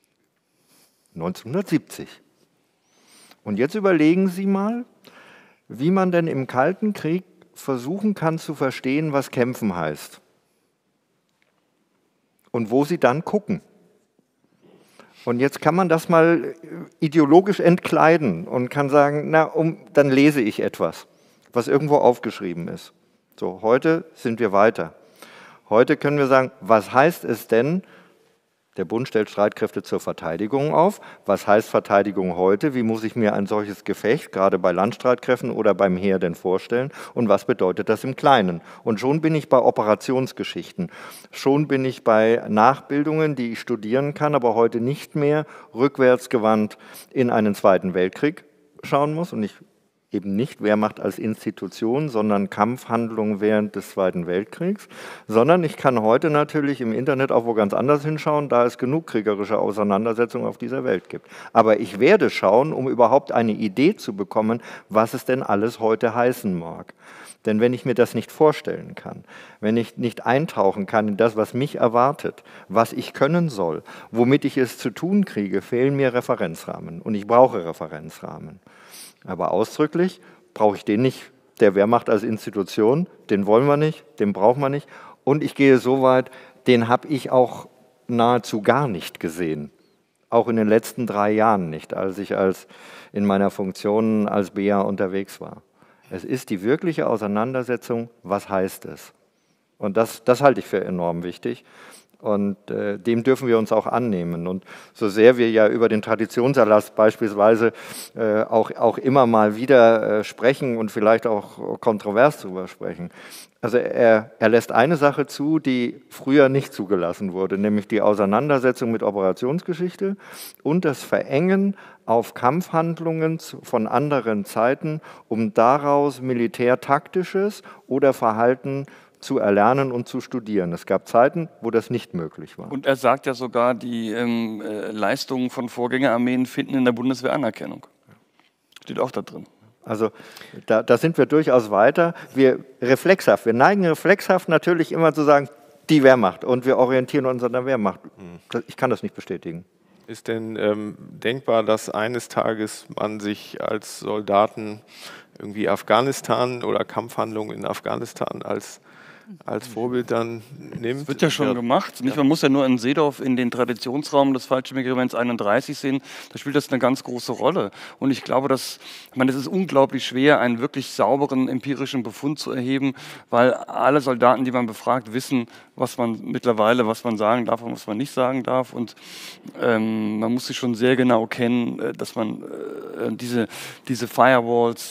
[SPEAKER 6] 1970. Und jetzt überlegen Sie mal, wie man denn im Kalten Krieg versuchen kann zu verstehen, was kämpfen heißt. Und wo Sie dann gucken. Und jetzt kann man das mal ideologisch entkleiden und kann sagen, dann lese ich etwas, was irgendwo aufgeschrieben ist. So, heute sind wir weiter. Heute können wir sagen, was heißt es denn, der Bund stellt Streitkräfte zur Verteidigung auf. Was heißt Verteidigung heute? Wie muss ich mir ein solches Gefecht, gerade bei Landstreitkräften oder beim Heer, denn vorstellen? Und was bedeutet das im Kleinen? Und schon bin ich bei Operationsgeschichten. Schon bin ich bei Nachbildungen, die ich studieren kann, aber heute nicht mehr rückwärtsgewandt in einen Zweiten Weltkrieg schauen muss. Und ich eben nicht Wehrmacht als Institution, sondern Kampfhandlungen während des Zweiten Weltkriegs, sondern ich kann heute natürlich im Internet auch wo ganz anders hinschauen, da es genug kriegerische Auseinandersetzungen auf dieser Welt gibt. Aber ich werde schauen, um überhaupt eine Idee zu bekommen, was es denn alles heute heißen mag. Denn wenn ich mir das nicht vorstellen kann, wenn ich nicht eintauchen kann in das, was mich erwartet, was ich können soll, womit ich es zu tun kriege, fehlen mir Referenzrahmen. Und ich brauche Referenzrahmen. Aber ausdrücklich brauche ich den nicht, der Wehrmacht als Institution, den wollen wir nicht, den brauchen wir nicht. Und ich gehe so weit, den habe ich auch nahezu gar nicht gesehen. Auch in den letzten 3 Jahren nicht, als ich in meiner Funktion als BA unterwegs war. Es ist die wirkliche Auseinandersetzung, was heißt es? Und das halte ich für enorm wichtig. Und dem dürfen wir uns auch annehmen. Und so sehr wir ja über den Traditionserlass beispielsweise auch immer mal wieder sprechen und vielleicht auch kontrovers darüber sprechen, also er lässt eine Sache zu, die früher nicht zugelassen wurde, nämlich die Auseinandersetzung mit Operationsgeschichte und das Verengen auf Kampfhandlungen von anderen Zeiten, um daraus militärtaktisches oder Verhalten zu erlernen und zu studieren. Es gab Zeiten, wo das nicht möglich war.
[SPEAKER 3] Und er sagt ja sogar, die Leistungen von Vorgängerarmeen finden in der Bundeswehr Anerkennung. Steht auch da drin.
[SPEAKER 6] Also da sind wir durchaus weiter. Wir neigen reflexhaft natürlich immer zu sagen, die Wehrmacht, und wir orientieren uns an der Wehrmacht. Ich kann das nicht bestätigen.
[SPEAKER 2] Ist denn denkbar, dass eines Tages man sich als Soldaten irgendwie Afghanistan oder Kampfhandlungen in Afghanistan als Vorbild dann nimmt?
[SPEAKER 3] Das wird ja schon gemacht. Ja. Man muss ja nur in Seedorf in den Traditionsraum des Fallschirmjägerregiments 31 sehen. Da spielt das eine ganz große Rolle. Und ich glaube, es ist unglaublich schwer, einen wirklich sauberen empirischen Befund zu erheben, weil alle Soldaten, die man befragt, wissen, was man sagen darf und was man nicht sagen darf. Und man muss sich schon sehr genau kennen, dass man diese Firewalls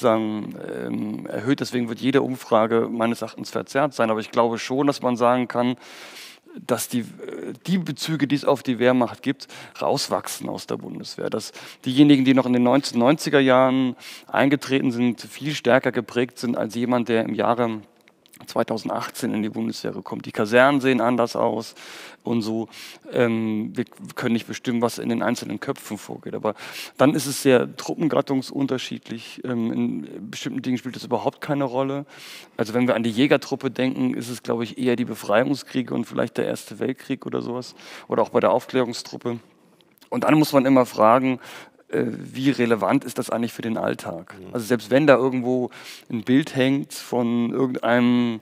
[SPEAKER 3] erhöht. Deswegen wird jede Umfrage meines Erachtens verzerrt sein. Aber ich glaube schon, dass man sagen kann, dass die Bezüge, die es auf die Wehrmacht gibt, rauswachsen aus der Bundeswehr. Dass diejenigen, die noch in den 1990er Jahren eingetreten sind, viel stärker geprägt sind als jemand, der im Jahre 2018 in die Bundeswehr kommt. Die Kasernen sehen anders aus und so. Wir können nicht bestimmen, was in den einzelnen Köpfen vorgeht. Aber dann ist es sehr truppengattungsunterschiedlich. In bestimmten Dingen spielt das überhaupt keine Rolle. Also wenn wir an die Jägertruppe denken, ist es, glaube ich, eher die Befreiungskriege und vielleicht der Erste Weltkrieg oder sowas. Oder auch bei der Aufklärungstruppe. Und dann muss man immer fragen, wie relevant ist das eigentlich für den Alltag? Also selbst wenn da irgendwo ein Bild hängt von irgendeinem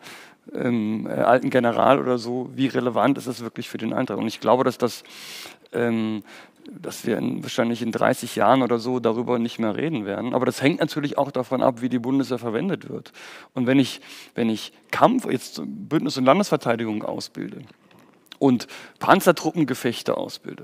[SPEAKER 3] alten General oder so, wie relevant ist das wirklich für den Alltag? Und ich glaube, dass wir wahrscheinlich in 30 Jahren oder so darüber nicht mehr reden werden. Aber das hängt natürlich auch davon ab, wie die Bundeswehr verwendet wird. Und wenn ich Kampf, jetzt Bündnis- und Landesverteidigung ausbilde und Panzertruppengefechte ausbilde,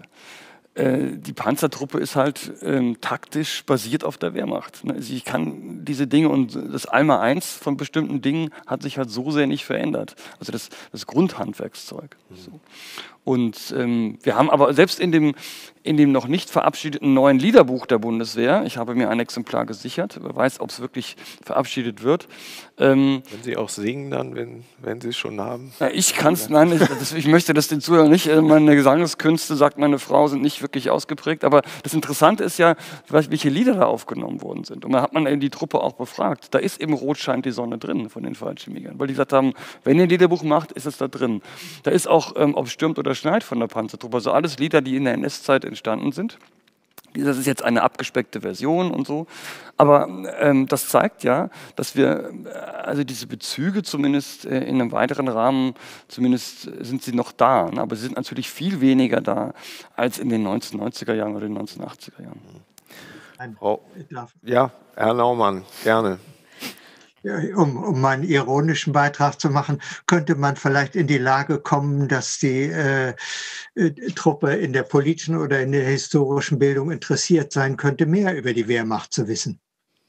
[SPEAKER 3] die Panzertruppe ist halt taktisch basiert auf der Wehrmacht. Also ich kann diese Dinge, und das Einmaleins von bestimmten Dingen hat sich halt so sehr nicht verändert. Also das Grundhandwerkszeug. So. Und wir haben aber selbst in dem noch nicht verabschiedeten neuen Liederbuch der Bundeswehr, ich habe mir ein Exemplar gesichert, wer weiß, ob es wirklich verabschiedet wird.
[SPEAKER 2] Wenn Sie auch singen dann, wenn Sie es schon haben?
[SPEAKER 3] Ja, ich kann es, nein, ich möchte das den Zuhörern nicht, meine Gesangskünste, sagt meine Frau, sind nicht wirklich ausgeprägt, aber das Interessante ist ja, welche Lieder da aufgenommen worden sind. Und da hat man eben die Truppe auch befragt. Da ist eben Rot scheint die Sonne drin von den Fallschirmjägern, weil die gesagt haben, wenn ihr ein Liederbuch macht, ist es da drin. Da ist auch, ob es stürmt oder schneit von der Panzertruppe, also alles Lieder, die in der NS-Zeit entstanden sind. Das ist jetzt eine abgespeckte Version und so, aber das zeigt ja, dass wir, also diese Bezüge zumindest in einem weiteren Rahmen, zumindest sind sie noch da, ne? Aber sie sind natürlich viel weniger da als in den 1990er Jahren oder den 1980er Jahren.
[SPEAKER 2] Ja, Herr Naumann, gerne.
[SPEAKER 4] Um meinen ironischen Beitrag zu machen, könnte man vielleicht in die Lage kommen, dass die Truppe in der politischen oder in der historischen Bildung interessiert sein könnte, mehr über die Wehrmacht zu wissen.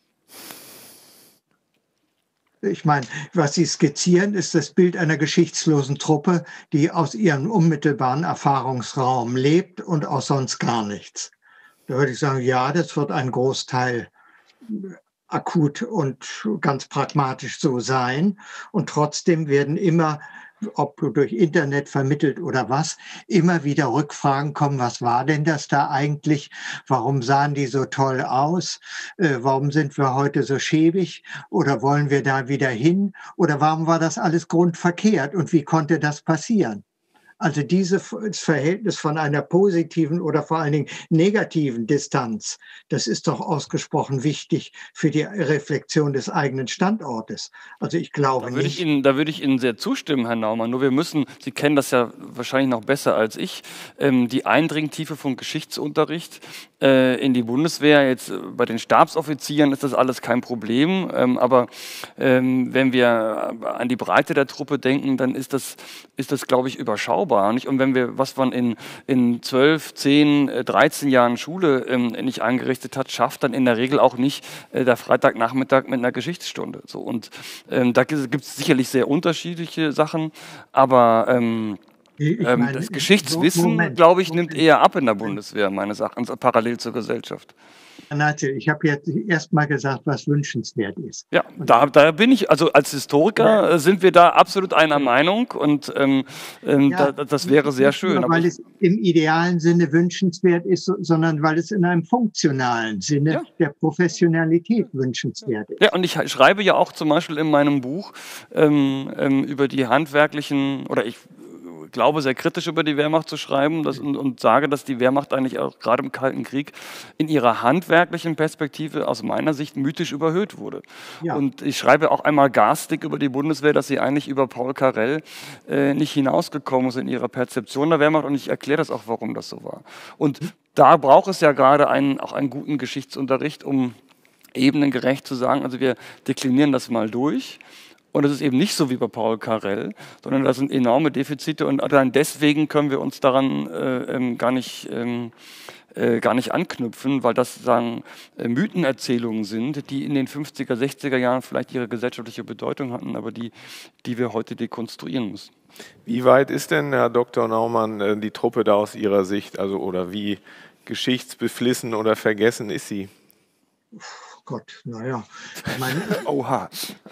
[SPEAKER 4] Ich meine, was Sie skizzieren, ist das Bild einer geschichtslosen Truppe, die aus ihrem unmittelbaren Erfahrungsraum lebt und aus sonst gar nichts. Da würde ich sagen, ja, das wird ein Großteil akut und ganz pragmatisch so sein. Und trotzdem werden immer, ob durch Internet vermittelt oder was, immer wieder Rückfragen kommen, was war denn das da eigentlich? Warum sahen die so toll aus? Warum sind wir heute so schäbig? Oder wollen wir da wieder hin? Oder warum war das alles grundverkehrt? Und wie konnte das passieren? Also dieses Verhältnis von einer positiven oder vor allen Dingen negativen Distanz, das ist doch ausgesprochen wichtig für die Reflexion des eigenen Standortes. Also ich glaube nicht.
[SPEAKER 3] Da würde ich Ihnen sehr zustimmen, Herr Naumann. Nur wir müssen, Sie kennen das ja wahrscheinlich noch besser als ich, die Eindringtiefe von Geschichtsunterricht in die Bundeswehr. Jetzt bei den Stabsoffizieren ist das alles kein Problem. Aber wenn wir an die Breite der Truppe denken, dann ist das glaube ich, überschaubar. überschaubar. Nicht? Und wenn wir, was man in 12, 10, 13 Jahren Schule nicht eingerichtet hat, schafft dann in der Regel auch nicht der Freitagnachmittag mit einer Geschichtsstunde. So. Und da gibt es sicherlich sehr unterschiedliche Sachen, aber das Geschichtswissen, glaube ich, nimmt eher ab in der Bundeswehr, meines Erachtens, parallel zur Gesellschaft.
[SPEAKER 4] Ich habe jetzt erst mal gesagt, was wünschenswert ist.
[SPEAKER 3] Ja, da bin ich, also als Historiker sind wir da absolut einer Meinung und das wäre sehr schön.
[SPEAKER 4] Nur weil es im idealen Sinne wünschenswert ist, sondern weil es in einem funktionalen Sinne der Professionalität wünschenswert ist.
[SPEAKER 3] Ja, und ich schreibe ja auch zum Beispiel in meinem Buch über die handwerklichen, oder ich glaube, sehr kritisch über die Wehrmacht zu schreiben und sage, dass die Wehrmacht eigentlich auch gerade im Kalten Krieg in ihrer handwerklichen Perspektive aus meiner Sicht mythisch überhöht wurde. Ja. Und ich schreibe auch einmal garstig über die Bundeswehr, dass sie eigentlich über Paul Karell nicht hinausgekommen ist in ihrer Perzeption der Wehrmacht und ich erkläre das auch, warum das so war. Und da braucht es ja gerade auch einen guten Geschichtsunterricht, um ebenengerecht zu sagen, also wir deklinieren das mal durch. Und es ist eben nicht so wie bei Paul Karell, sondern da sind enorme Defizite und allein deswegen können wir uns daran gar nicht anknüpfen, weil das sagen Mythenerzählungen sind, die in den 50er, 60er Jahren vielleicht ihre gesellschaftliche Bedeutung hatten, aber die wir heute dekonstruieren müssen.
[SPEAKER 2] Wie weit ist denn, Herr Dr. Naumann, die Truppe da aus Ihrer Sicht, also oder wie geschichtsbeflissen oder vergessen ist sie?
[SPEAKER 4] Gott, naja.
[SPEAKER 3] Oha.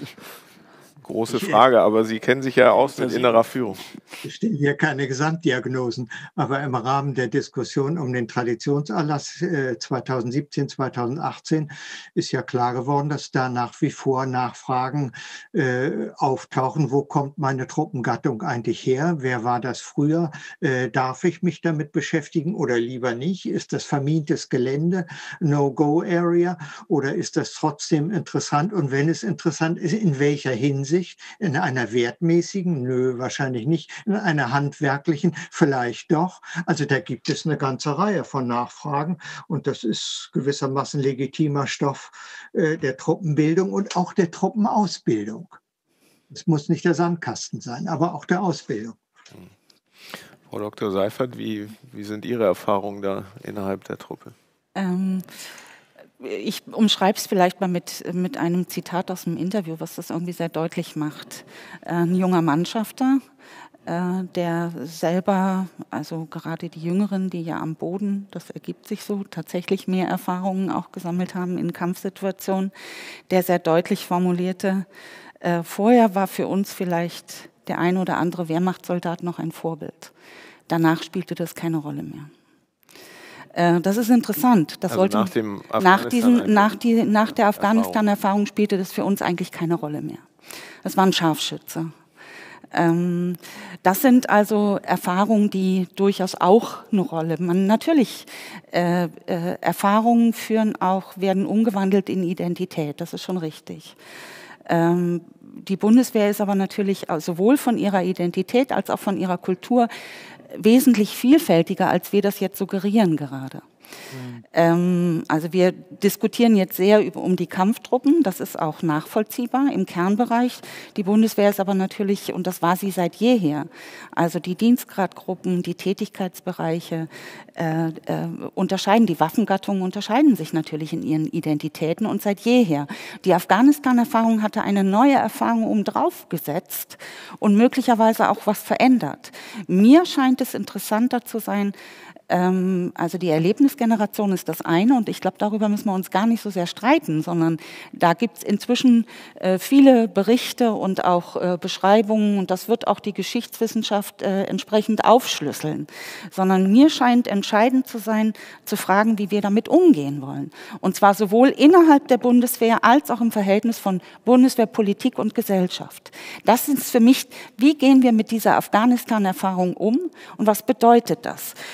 [SPEAKER 2] Große Frage, aber Sie kennen sich ja aus mit innerer Führung.
[SPEAKER 4] Ich stelle hier keine Gesamtdiagnosen, aber im Rahmen der Diskussion um den Traditionserlass 2017, 2018 ist ja klar geworden, dass da nach wie vor Nachfragen auftauchen. Wo kommt meine Truppengattung eigentlich her? Wer war das früher? Darf ich mich damit beschäftigen oder lieber nicht? Ist das vermintes Gelände, No-Go-Area oder ist das trotzdem interessant? Und wenn es interessant ist, in welcher Hinsicht? In einer wertmäßigen? Nö, wahrscheinlich nicht. In einer handwerklichen? Vielleicht doch. Also da gibt es eine ganze Reihe von Nachfragen und das ist gewissermaßen legitimer Stoff der Truppenbildung und auch der Truppenausbildung. Es muss nicht der Sandkasten sein, aber auch der Ausbildung.
[SPEAKER 2] Frau Dr. Seifert, wie sind Ihre Erfahrungen da innerhalb der Truppe?
[SPEAKER 5] Ich umschreibe es vielleicht mal mit einem Zitat aus dem Interview, was das irgendwie sehr deutlich macht. Ein junger Mannschafter, der selber, also gerade die Jüngeren, die ja am Boden, das ergibt sich so, tatsächlich mehr Erfahrungen auch gesammelt haben in Kampfsituationen, der sehr deutlich formulierte, vorher war für uns vielleicht der ein oder andere Wehrmachtssoldat noch ein Vorbild. Danach spielte das keine Rolle mehr. Das ist interessant. Das
[SPEAKER 2] also
[SPEAKER 5] nach der Afghanistan-Erfahrung spielte das für uns eigentlich keine Rolle mehr. Das war ein Scharfschütze. Das sind also Erfahrungen, die durchaus auch eine Rolle. Natürlich, Erfahrungen werden umgewandelt in Identität. Das ist schon richtig. Die Bundeswehr ist aber natürlich sowohl von ihrer Identität als auch von ihrer Kultur wesentlich vielfältiger, als wir das jetzt suggerieren gerade. Also wir diskutieren jetzt sehr um die Kampftruppen, das ist auch nachvollziehbar im Kernbereich. Die Bundeswehr ist aber natürlich, und das war sie seit jeher, also die Dienstgradgruppen, die Tätigkeitsbereiche die Waffengattungen unterscheiden sich natürlich in ihren Identitäten und seit jeher. Die Afghanistan-Erfahrung hatte eine neue Erfahrung obendrauf gesetzt und möglicherweise auch was verändert. Mir scheint es interessanter zu sein, also die Erlebnisgeneration ist das eine und ich glaube, darüber müssen wir uns gar nicht so sehr streiten, sondern da gibt es inzwischen viele Berichte und auch Beschreibungen und das wird auch die Geschichtswissenschaft entsprechend aufschlüsseln. Sondern mir scheint entscheidend zu sein, zu fragen, wie wir damit umgehen wollen. Und zwar sowohl innerhalb der Bundeswehr als auch im Verhältnis von Bundeswehr, Politik und Gesellschaft. Das ist für mich, wie gehen wir mit dieser Afghanistan-Erfahrung um und was bedeutet das? Und es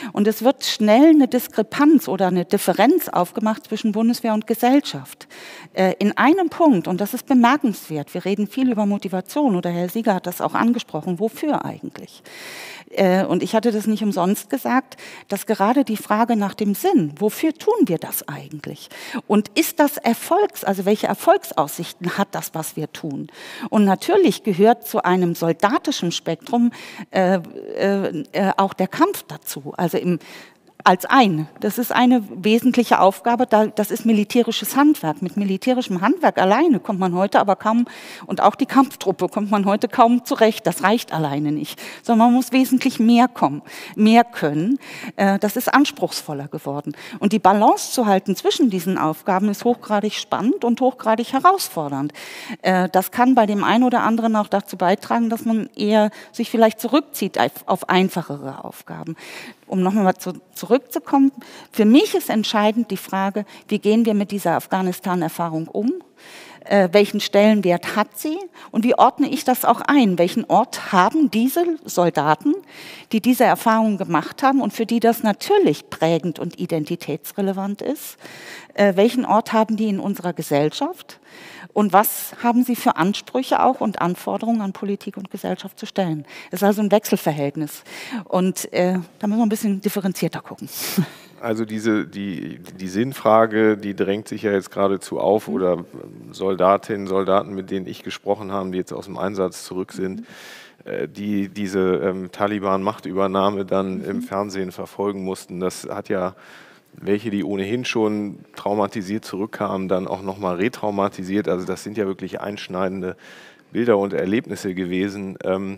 [SPEAKER 5] es wird schnell eine Diskrepanz oder eine Differenz aufgemacht zwischen Bundeswehr und Gesellschaft. In einem Punkt, und das ist bemerkenswert, wir reden viel über Motivation, oder Herr Sieger hat das auch angesprochen, wofür eigentlich? Und ich hatte das nicht umsonst gesagt, dass gerade die Frage nach dem Sinn, wofür tun wir das eigentlich? Und ist das also welche Erfolgsaussichten hat das, was wir tun? Und natürlich gehört zu einem soldatischen Spektrum auch der Kampf dazu. Also das ist eine wesentliche Aufgabe, das ist militärisches Handwerk. Mit militärischem Handwerk alleine kommt man heute aber kaum, und auch die Kampftruppe kommt man heute kaum zurecht, das reicht alleine nicht, sondern man muss wesentlich mehr können. Das ist anspruchsvoller geworden. Und die Balance zu halten zwischen diesen Aufgaben ist hochgradig spannend und hochgradig herausfordernd. Das kann bei dem einen oder anderen auch dazu beitragen, dass man eher sich vielleicht zurückzieht auf einfachere Aufgaben. Um nochmal zurückzukommen, für mich ist entscheidend die Frage, wie gehen wir mit dieser Afghanistan-Erfahrung um? Welchen Stellenwert hat sie und wie ordne ich das auch ein? Welchen Ort haben diese Soldaten, die diese Erfahrung gemacht haben und für die das natürlich prägend und identitätsrelevant ist? Welchen Ort haben die in unserer Gesellschaft? Und was haben sie für Ansprüche auch und Anforderungen an Politik und Gesellschaft zu stellen? Es ist also ein Wechselverhältnis. Und da müssen wir ein bisschen differenzierter gucken.
[SPEAKER 2] Also die Sinnfrage, die drängt sich ja jetzt geradezu auf, oder Soldatinnen, Soldaten, mit denen ich gesprochen habe, die jetzt aus dem Einsatz zurück sind, die diese Taliban-Machtübernahme dann im Fernsehen verfolgen mussten. Das hat ja welche, die ohnehin schon traumatisiert zurückkamen, dann auch nochmal retraumatisiert. Also das sind ja wirklich einschneidende Bilder und Erlebnisse gewesen.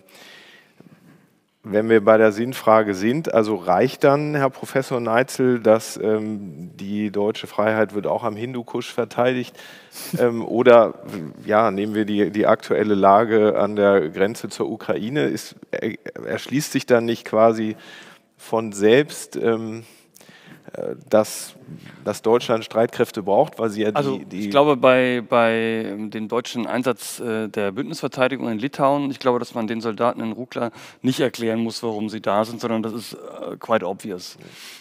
[SPEAKER 2] Wenn wir bei der Sinnfrage sind, also reicht dann, Herr Professor Neitzel, dass die deutsche Freiheit wird auch am Hindukusch verteidigt? Oder ja, nehmen wir die aktuelle Lage an der Grenze zur Ukraine, erschließt sich dann nicht quasi von selbst, dass Deutschland Streitkräfte braucht, weil sie ja
[SPEAKER 3] ich glaube, bei dem deutschen Einsatz der Bündnisverteidigung in Litauen, ich glaube, dass man den Soldaten in Rukla nicht erklären muss, warum sie da sind, sondern das ist quite obvious.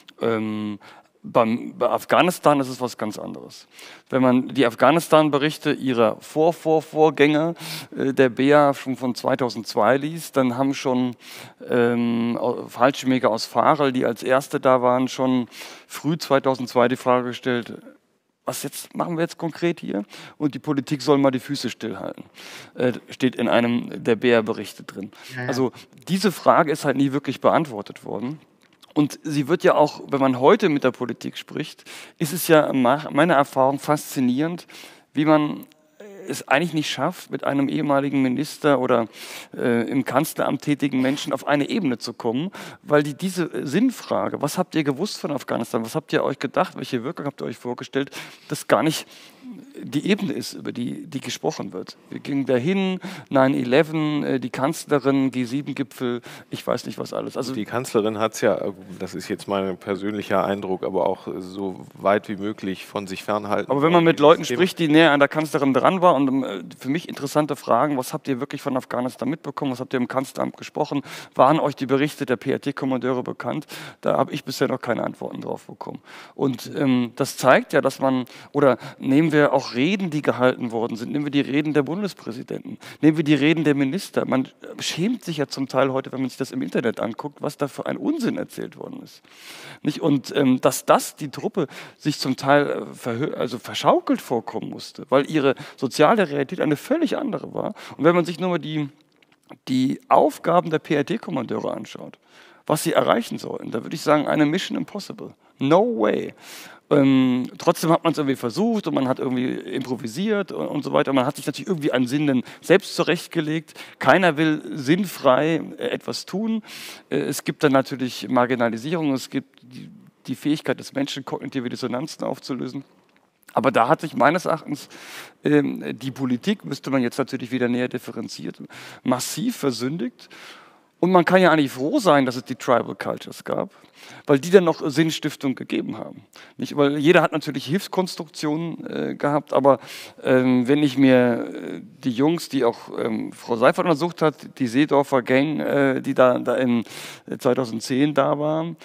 [SPEAKER 3] Bei Afghanistan ist es was ganz anderes. Wenn man die Afghanistan-Berichte ihrer Vorgänger der BEA schon von 2002 liest, dann haben schon Fallschirmjäger aus Farel, die als Erste da waren, schon früh 2002 die Frage gestellt, was machen wir jetzt konkret hier? Und die Politik soll mal die Füße stillhalten. Steht in einem der BEA-Berichte drin. Ja. Also diese Frage ist halt nie wirklich beantwortet worden. Und sie wird ja auch, wenn man heute mit der Politik spricht, ist es ja meiner Erfahrung faszinierend, wie man es eigentlich nicht schafft, mit einem ehemaligen Minister oder im Kanzleramt tätigen Menschen auf eine Ebene zu kommen, weil diese Sinnfrage, was habt ihr gewusst von Afghanistan, was habt ihr euch gedacht, welche Wirkung habt ihr euch vorgestellt, das gar nicht die Ebene ist, über die gesprochen wird. Wir gingen dahin, 9/11, die Kanzlerin, G7-Gipfel, ich weiß nicht was alles. Also
[SPEAKER 2] die Kanzlerin hat es ja, das ist jetzt mein persönlicher Eindruck, aber auch so weit wie möglich von sich fernhalten.
[SPEAKER 3] Aber wenn man mit Leuten spricht, die näher an der Kanzlerin dran waren, und für mich interessante Fragen, was habt ihr wirklich von Afghanistan mitbekommen, was habt ihr im Kanzleramt gesprochen, waren euch die Berichte der PRT-Kommandeure bekannt? Da habe ich bisher noch keine Antworten drauf bekommen. Und das zeigt ja, dass man, oder nehmen wir auch Reden, die gehalten worden sind, nehmen wir die Reden der Bundespräsidenten, nehmen wir die Reden der Minister. Man schämt sich ja zum Teil heute, wenn man sich das im Internet anguckt, was da für ein Unsinn erzählt worden ist. Nicht? Und dass die Truppe sich zum Teil verschaukelt vorkommen musste, weil ihre soziale Realität eine völlig andere war. Und wenn man sich nur mal die Aufgaben der PRT-Kommandeure anschaut, was sie erreichen sollten, da würde ich sagen, eine Mission impossible. No way. Trotzdem hat man es irgendwie versucht und man hat irgendwie improvisiert und so weiter. Man hat sich natürlich irgendwie einen Sinn selbst zurechtgelegt. Keiner will sinnfrei etwas tun. Es gibt dann natürlich Marginalisierung, es gibt die Fähigkeit des Menschen, kognitive Dissonanzen aufzulösen. Aber da hat sich meines Erachtens die Politik, müsste man jetzt natürlich wieder näher differenziert, massiv versündigt. Und man kann ja eigentlich froh sein, dass es die Tribal Cultures gab, weil die dann noch Sinnstiftung gegeben haben. Nicht? Weil jeder hat natürlich Hilfskonstruktionen gehabt, aber wenn ich mir die Jungs, die auch Frau Seifert untersucht hat, die Seedorfer Gang, die da in 2010 da waren,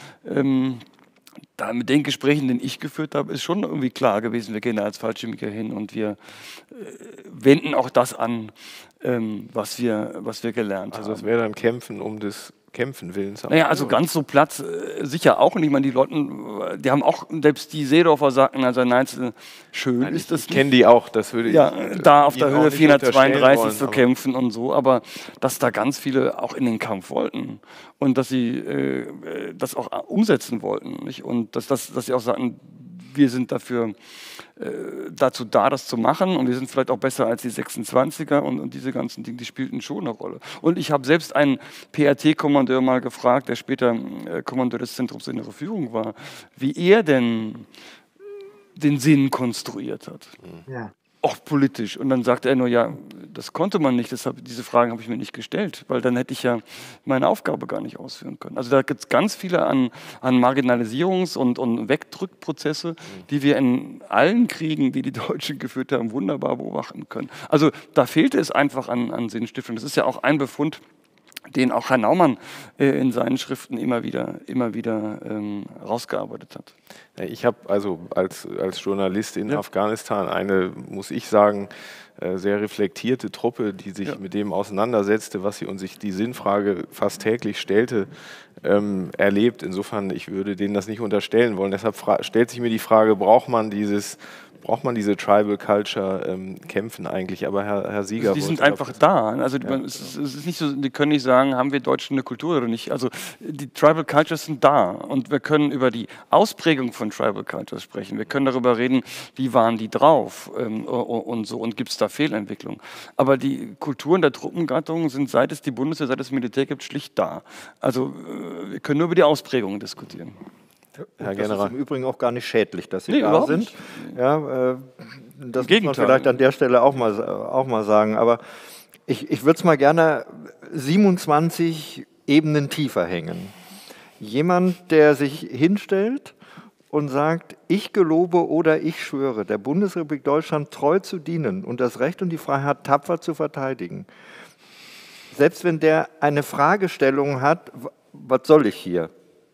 [SPEAKER 3] da mit den Gesprächen, die ich geführt habe, ist schon irgendwie klar gewesen, wir gehen da als Fallschirmjäger hin und wir wenden auch das an, was wir gelernt haben.
[SPEAKER 2] Also es wäre dann Kämpfen um des Kämpfen Willens.
[SPEAKER 3] Naja, also ganz so platt sicher auch nicht. Ich meine, die Leute, die haben auch, selbst die Seedorfer sagten, also nein, schön
[SPEAKER 2] Nein,
[SPEAKER 3] ist das
[SPEAKER 2] nicht. Ich kenne die auch, das würde
[SPEAKER 3] ja,
[SPEAKER 2] ich
[SPEAKER 3] da auf der
[SPEAKER 2] Ihnen auch
[SPEAKER 3] Höhe
[SPEAKER 2] nicht
[SPEAKER 3] 432
[SPEAKER 2] unterstellen
[SPEAKER 3] zu
[SPEAKER 2] wollen,
[SPEAKER 3] kämpfen und so, aber dass da ganz viele auch in den Kampf wollten und dass sie das auch umsetzen wollten. Nicht? Und dass sie auch sagten, wir sind dazu da, das zu machen und wir sind vielleicht auch besser als die 26er und diese ganzen Dinge, die spielten schon eine Rolle. Und ich habe selbst einen PAT-Kommandeur mal gefragt, der später Kommandeur des Zentrums Innere Führung war, wie er denn den Sinn konstruiert hat.
[SPEAKER 4] Ja.
[SPEAKER 3] Auch politisch. Und dann sagte er nur, ja, das konnte man nicht, diese Fragen habe ich mir nicht gestellt, weil dann hätte ich ja meine Aufgabe gar nicht ausführen können. Also da gibt es ganz viele an Marginalisierungs- und Wegdrückprozesse, die wir in allen Kriegen, die die Deutschen geführt haben, wunderbar beobachten können. Also da fehlte es einfach an Sinnstiftung. Das ist ja auch ein Befund, den auch Herr Naumann in seinen Schriften immer wieder rausgearbeitet hat.
[SPEAKER 2] Ich habe also als Journalist in Afghanistan eine, muss ich sagen, sehr reflektierte Truppe, die sich mit dem auseinandersetzte, was sie und sich die Sinnfrage fast täglich stellte, erlebt. Insofern, ich würde denen das nicht unterstellen wollen. Deshalb stellt sich mir die Frage, braucht man diese Tribal Culture Kämpfen eigentlich? Aber Herr Sieger...
[SPEAKER 3] Also die sind einfach da. Also es ist nicht so, die können nicht sagen, haben wir Deutschen eine Kultur oder nicht. Also die Tribal Cultures sind da und wir können über die Ausprägung von Tribal Cultures sprechen. Wir können darüber reden, wie waren die drauf und so und gibt es da Fehlentwicklung. Aber die Kulturen der Truppengattungen sind, seit es die Bundeswehr, seit es Militär gibt, schlicht da. Also wir können nur über die Ausprägungen diskutieren.
[SPEAKER 2] Herr
[SPEAKER 6] Das
[SPEAKER 2] General.
[SPEAKER 6] ist im Übrigen auch gar nicht schädlich, dass sie da sind.
[SPEAKER 3] Nicht.
[SPEAKER 6] Ja, das muss man
[SPEAKER 3] Gegenteil.
[SPEAKER 6] vielleicht an der Stelle auch mal sagen. Aber ich würde es mal gerne 27 Ebenen tiefer hängen. Jemand, der sich hinstellt und sagt, ich gelobe oder ich schwöre, der Bundesrepublik Deutschland treu zu dienen und das Recht und die Freiheit tapfer zu verteidigen. Selbst wenn der eine Fragestellung hat, was soll ich hier?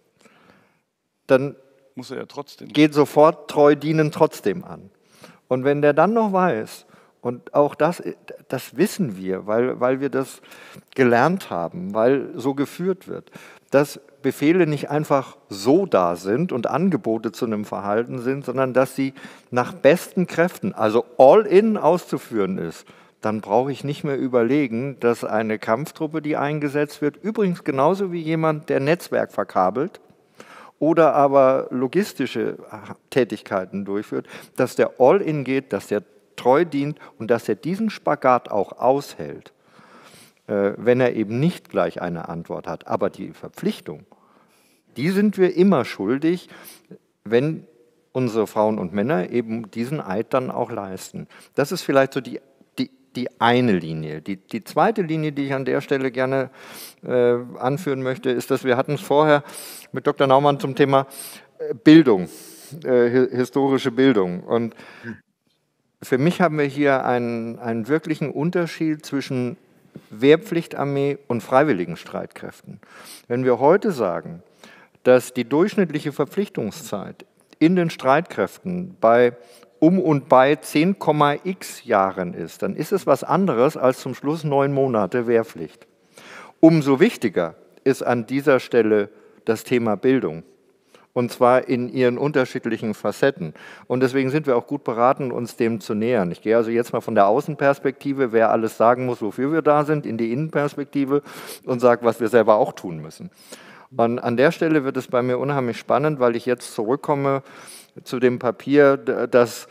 [SPEAKER 6] Dann
[SPEAKER 3] muss er ja trotzdem.
[SPEAKER 6] Geht sofort treu dienen trotzdem an. Und wenn der dann noch weiß, und auch das wissen wir, weil wir das gelernt haben, weil so geführt wird, dass Befehle nicht einfach so da sind und Angebote zu einem Verhalten sind, sondern dass sie nach besten Kräften, also all in auszuführen ist, dann brauche ich nicht mehr überlegen, dass eine Kampftruppe, die eingesetzt wird, übrigens genauso wie jemand, der Netzwerk verkabelt, oder aber logistische Tätigkeiten durchführt, dass der All-in geht, dass der treu dient und dass er diesen Spagat auch aushält, wenn er eben nicht gleich eine Antwort hat. Aber die Verpflichtung, die sind wir immer schuldig, wenn unsere Frauen und Männer eben diesen Eid dann auch leisten. Das ist vielleicht so die eine Linie. Die zweite Linie, die ich an der Stelle gerne anführen möchte, ist, dass wir hatten es vorher mit Dr. Naumann zum Thema Bildung, historische Bildung. Und für mich haben wir hier einen wirklichen Unterschied zwischen Wehrpflichtarmee und freiwilligen Streitkräften. Wenn wir heute sagen, dass die durchschnittliche Verpflichtungszeit in den Streitkräften bei und bei 10,x Jahren ist, dann ist es was anderes als zum Schluss 9 Monate Wehrpflicht. Umso wichtiger ist an dieser Stelle das Thema Bildung, und zwar in ihren unterschiedlichen Facetten. Und deswegen sind wir auch gut beraten, uns dem zu nähern. Ich gehe also jetzt mal von der Außenperspektive, wer alles sagen muss, wofür wir da sind, in die Innenperspektive und sage, was wir selber auch tun müssen. Und an der Stelle wird es bei mir unheimlich spannend, weil ich jetzt zurückkomme zu dem Papier, das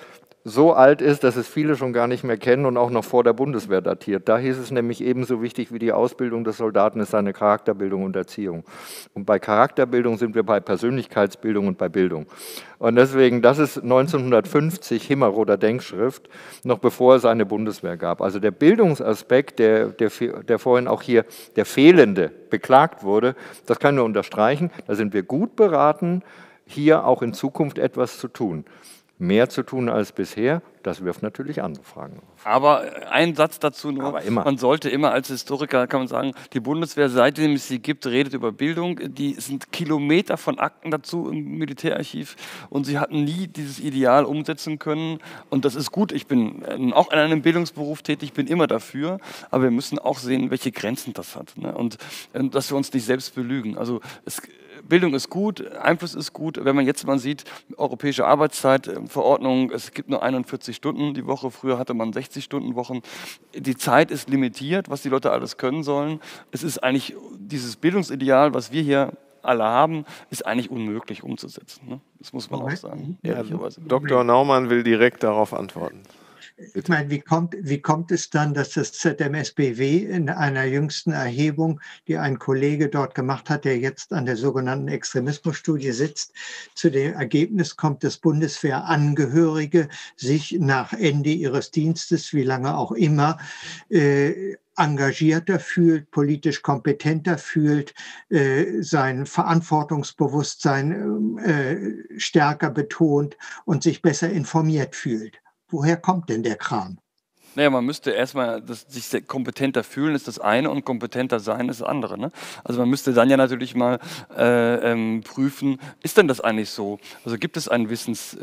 [SPEAKER 6] so alt ist, dass es viele schon gar nicht mehr kennen und auch noch vor der Bundeswehr datiert. Da hieß es nämlich, ebenso wichtig wie die Ausbildung des Soldaten ist seine Charakterbildung und Erziehung. Und bei Charakterbildung sind wir bei Persönlichkeitsbildung und bei Bildung. Und deswegen, das ist 1950 Himmeroder Denkschrift, noch bevor es eine Bundeswehr gab. Also der Bildungsaspekt, der vorhin auch hier der fehlende beklagt wurde, das kann nur unterstreichen. Da sind wir gut beraten, hier auch in Zukunft etwas zu tun. Mehr zu tun als bisher, das wirft natürlich andere Fragen auf.
[SPEAKER 3] Aber ein Satz dazu nur,
[SPEAKER 6] Aber immer.
[SPEAKER 3] Man sollte immer als Historiker, kann man sagen, die Bundeswehr, seitdem es sie gibt, redet über Bildung. Die sind Kilometer von Akten dazu im Militärarchiv und sie hatten nie dieses Ideal umsetzen können. Und das ist gut, ich bin auch in einem Bildungsberuf tätig, bin immer dafür, aber wir müssen auch sehen, welche Grenzen das hat. Ne? Und dass wir uns nicht selbst belügen. Also Bildung ist gut, Einfluss ist gut. Wenn man jetzt mal sieht, europäische Arbeitszeitverordnung, es gibt nur 41 Stunden die Woche, früher hatte man 60-Stunden-Wochen. Die Zeit ist limitiert, was die Leute alles können sollen. Es ist eigentlich dieses Bildungsideal, was wir hier alle haben, ist eigentlich unmöglich umzusetzen. Ne? Das muss man auch sagen.
[SPEAKER 2] Ja, Dr. Naumann will direkt darauf antworten.
[SPEAKER 4] Ich meine, wie kommt es dann, dass das ZMSBW in einer jüngsten Erhebung, die ein Kollege dort gemacht hat, der jetzt an der sogenannten Extremismusstudie sitzt, zu dem Ergebnis kommt, dass Bundeswehrangehörige sich nach Ende ihres Dienstes, wie lange auch immer, engagierter fühlt, politisch kompetenter fühlt, sein Verantwortungsbewusstsein stärker betont und sich besser informiert fühlt. Woher kommt denn der Kram?
[SPEAKER 3] Naja, man müsste erstmal sich kompetenter fühlen, ist das eine, und kompetenter sein ist das andere. Ne? Also man müsste dann ja natürlich mal prüfen, ist denn das eigentlich so? Also gibt es eine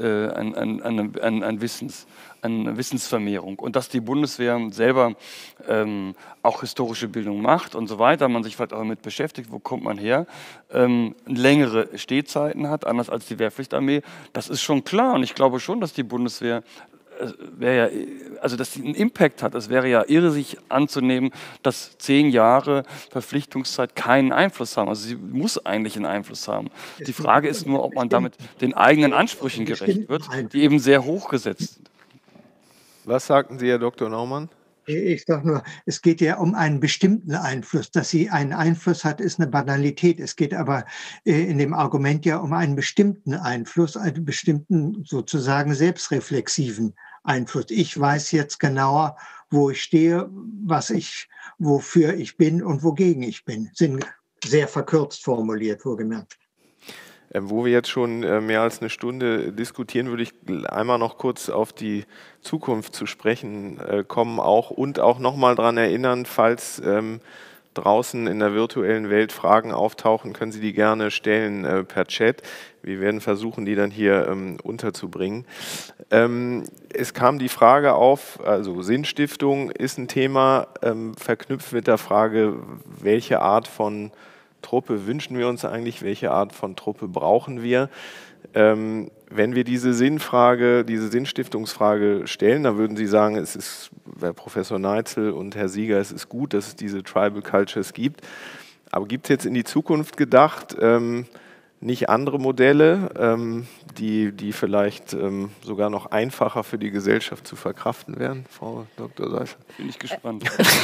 [SPEAKER 3] Wissensvermehrung und dass die Bundeswehr selber auch historische Bildung macht und so weiter, man sich vielleicht auch damit beschäftigt, wo kommt man her, längere Stehzeiten hat, anders als die Wehrpflichtarmee, das ist schon klar, und ich glaube schon, dass die Bundeswehr dass sie einen Impact hat. Es wäre ja irre, sich anzunehmen, dass 10 Jahre Verpflichtungszeit keinen Einfluss haben. Also sie muss eigentlich einen Einfluss haben. Die Frage ist nur, ob man damit den eigenen Ansprüchen gerecht wird, die eben sehr hoch gesetzt sind.
[SPEAKER 2] Was sagten Sie, Herr Dr. Naumann?
[SPEAKER 4] Ich sage nur, es geht ja um einen bestimmten Einfluss. Dass sie einen Einfluss hat, ist eine Banalität. Es geht aber in dem Argument ja um einen bestimmten Einfluss, einen bestimmten sozusagen selbstreflexiven Einfluss. Ich weiß jetzt genauer, wo ich stehe, wofür ich bin und wogegen ich bin. Sind sehr verkürzt formuliert, wohlgemerkt.
[SPEAKER 2] Wo wir jetzt schon mehr als eine Stunde diskutieren, würde ich einmal noch kurz auf die Zukunft zu sprechen kommen und auch nochmal daran erinnern, falls draußen in der virtuellen Welt Fragen auftauchen, können Sie die gerne stellen per Chat. Wir werden versuchen, die dann hier unterzubringen. Es kam die Frage auf, also Sinnstiftung ist ein Thema, verknüpft mit der Frage, welche Art von Truppe wünschen wir uns eigentlich, welche Art von Truppe brauchen wir? Wenn wir diese Sinnstiftungsfrage stellen, dann würden Sie sagen, es ist, Herr Professor Neitzel und Herr Sieger, es ist gut, dass es diese Tribal Cultures gibt. Aber gibt es jetzt in die Zukunft gedacht nicht andere Modelle, die vielleicht sogar noch einfacher für die Gesellschaft zu verkraften wären, Frau Dr. Seisser?
[SPEAKER 3] Bin ich gespannt.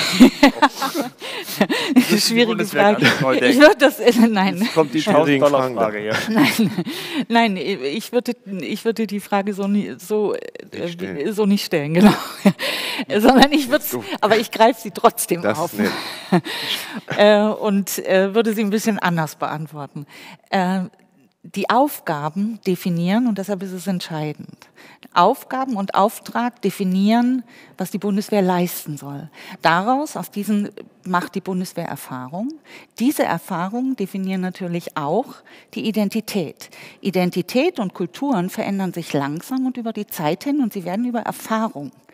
[SPEAKER 5] Schwierige Frage. Ich würde das, nein.
[SPEAKER 3] Jetzt kommt die 1000-Dollar-Frage her.
[SPEAKER 5] Nein, ich würde die Frage so nicht stellen, genau. Sondern aber ich greife sie trotzdem auf und würde sie ein bisschen anders beantworten. Die Aufgaben definieren, und deshalb ist es entscheidend. Aufgaben und Auftrag definieren, was die Bundeswehr leisten soll. Aus diesen macht die Bundeswehr Erfahrung. Diese Erfahrungen definieren natürlich auch die Identität. Identität und Kulturen verändern sich langsam und über die Zeit hin, und sie werden über Erfahrung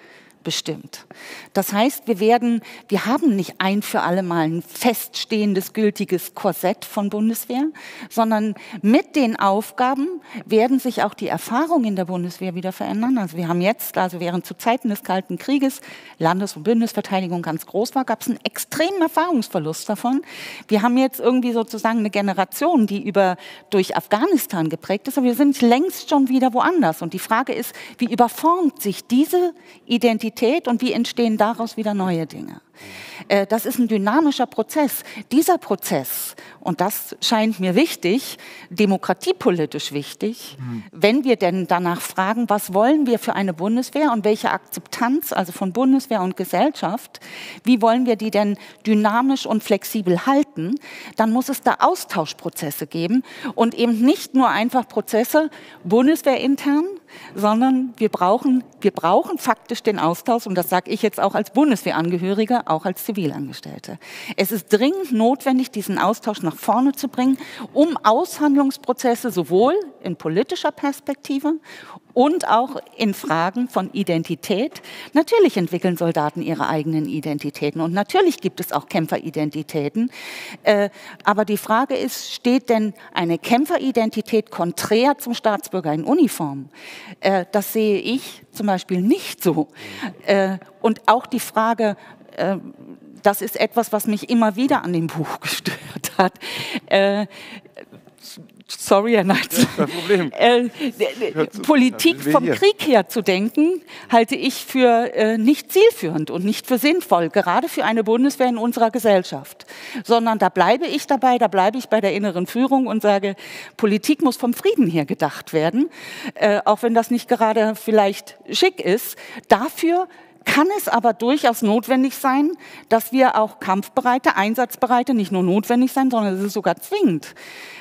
[SPEAKER 5] bestimmt. Das heißt, wir haben nicht ein für alle Mal ein feststehendes, gültiges Korsett von Bundeswehr, sondern mit den Aufgaben werden sich auch die Erfahrungen in der Bundeswehr wieder verändern. Also wir haben jetzt, also während zu Zeiten des Kalten Krieges Landes- und Bündnisverteidigung ganz groß war, gab es einen extremen Erfahrungsverlust davon. Wir haben jetzt irgendwie sozusagen eine Generation, die durch Afghanistan geprägt ist, aber wir sind längst schon wieder woanders. Und die Frage ist, wie überformt sich diese Identität und wie entstehen daraus wieder neue Dinge? Das ist ein dynamischer Prozess. Dieser Prozess, und das scheint mir wichtig, demokratiepolitisch wichtig, wenn wir denn danach fragen, was wollen wir für eine Bundeswehr und welche Akzeptanz, also von Bundeswehr und Gesellschaft, wie wollen wir die denn dynamisch und flexibel halten, dann muss es da Austauschprozesse geben und eben nicht nur einfach Prozesse bundeswehrintern, sondern wir brauchen faktisch den Austausch, und das sage ich jetzt auch als Bundeswehrangehörige, auch als Zivilangestellte. Es ist dringend notwendig, diesen Austausch nach vorne zu bringen, um Aushandlungsprozesse sowohl in politischer Perspektive und auch in Fragen von Identität. Natürlich entwickeln Soldaten ihre eigenen Identitäten und natürlich gibt es auch Kämpferidentitäten. Aber die Frage ist, steht denn eine Kämpferidentität konträr zum Staatsbürger in Uniform? Das sehe ich zum Beispiel nicht so. Und auch die Frage, das ist etwas, was mich immer wieder an dem Buch gestört hat. Sorry, Herr Neitz.
[SPEAKER 2] Kein Problem.
[SPEAKER 5] Politik vom Krieg her zu denken, halte ich für nicht zielführend und nicht für sinnvoll, gerade für eine Bundeswehr in unserer Gesellschaft. Sondern da bleibe ich dabei, da bleibe ich bei der inneren Führung und sage, Politik muss vom Frieden her gedacht werden, auch wenn das nicht gerade vielleicht schick ist. Dafür kann es aber durchaus notwendig sein, dass wir auch kampfbereite, einsatzbereite, nicht nur notwendig sein, sondern es ist sogar zwingend,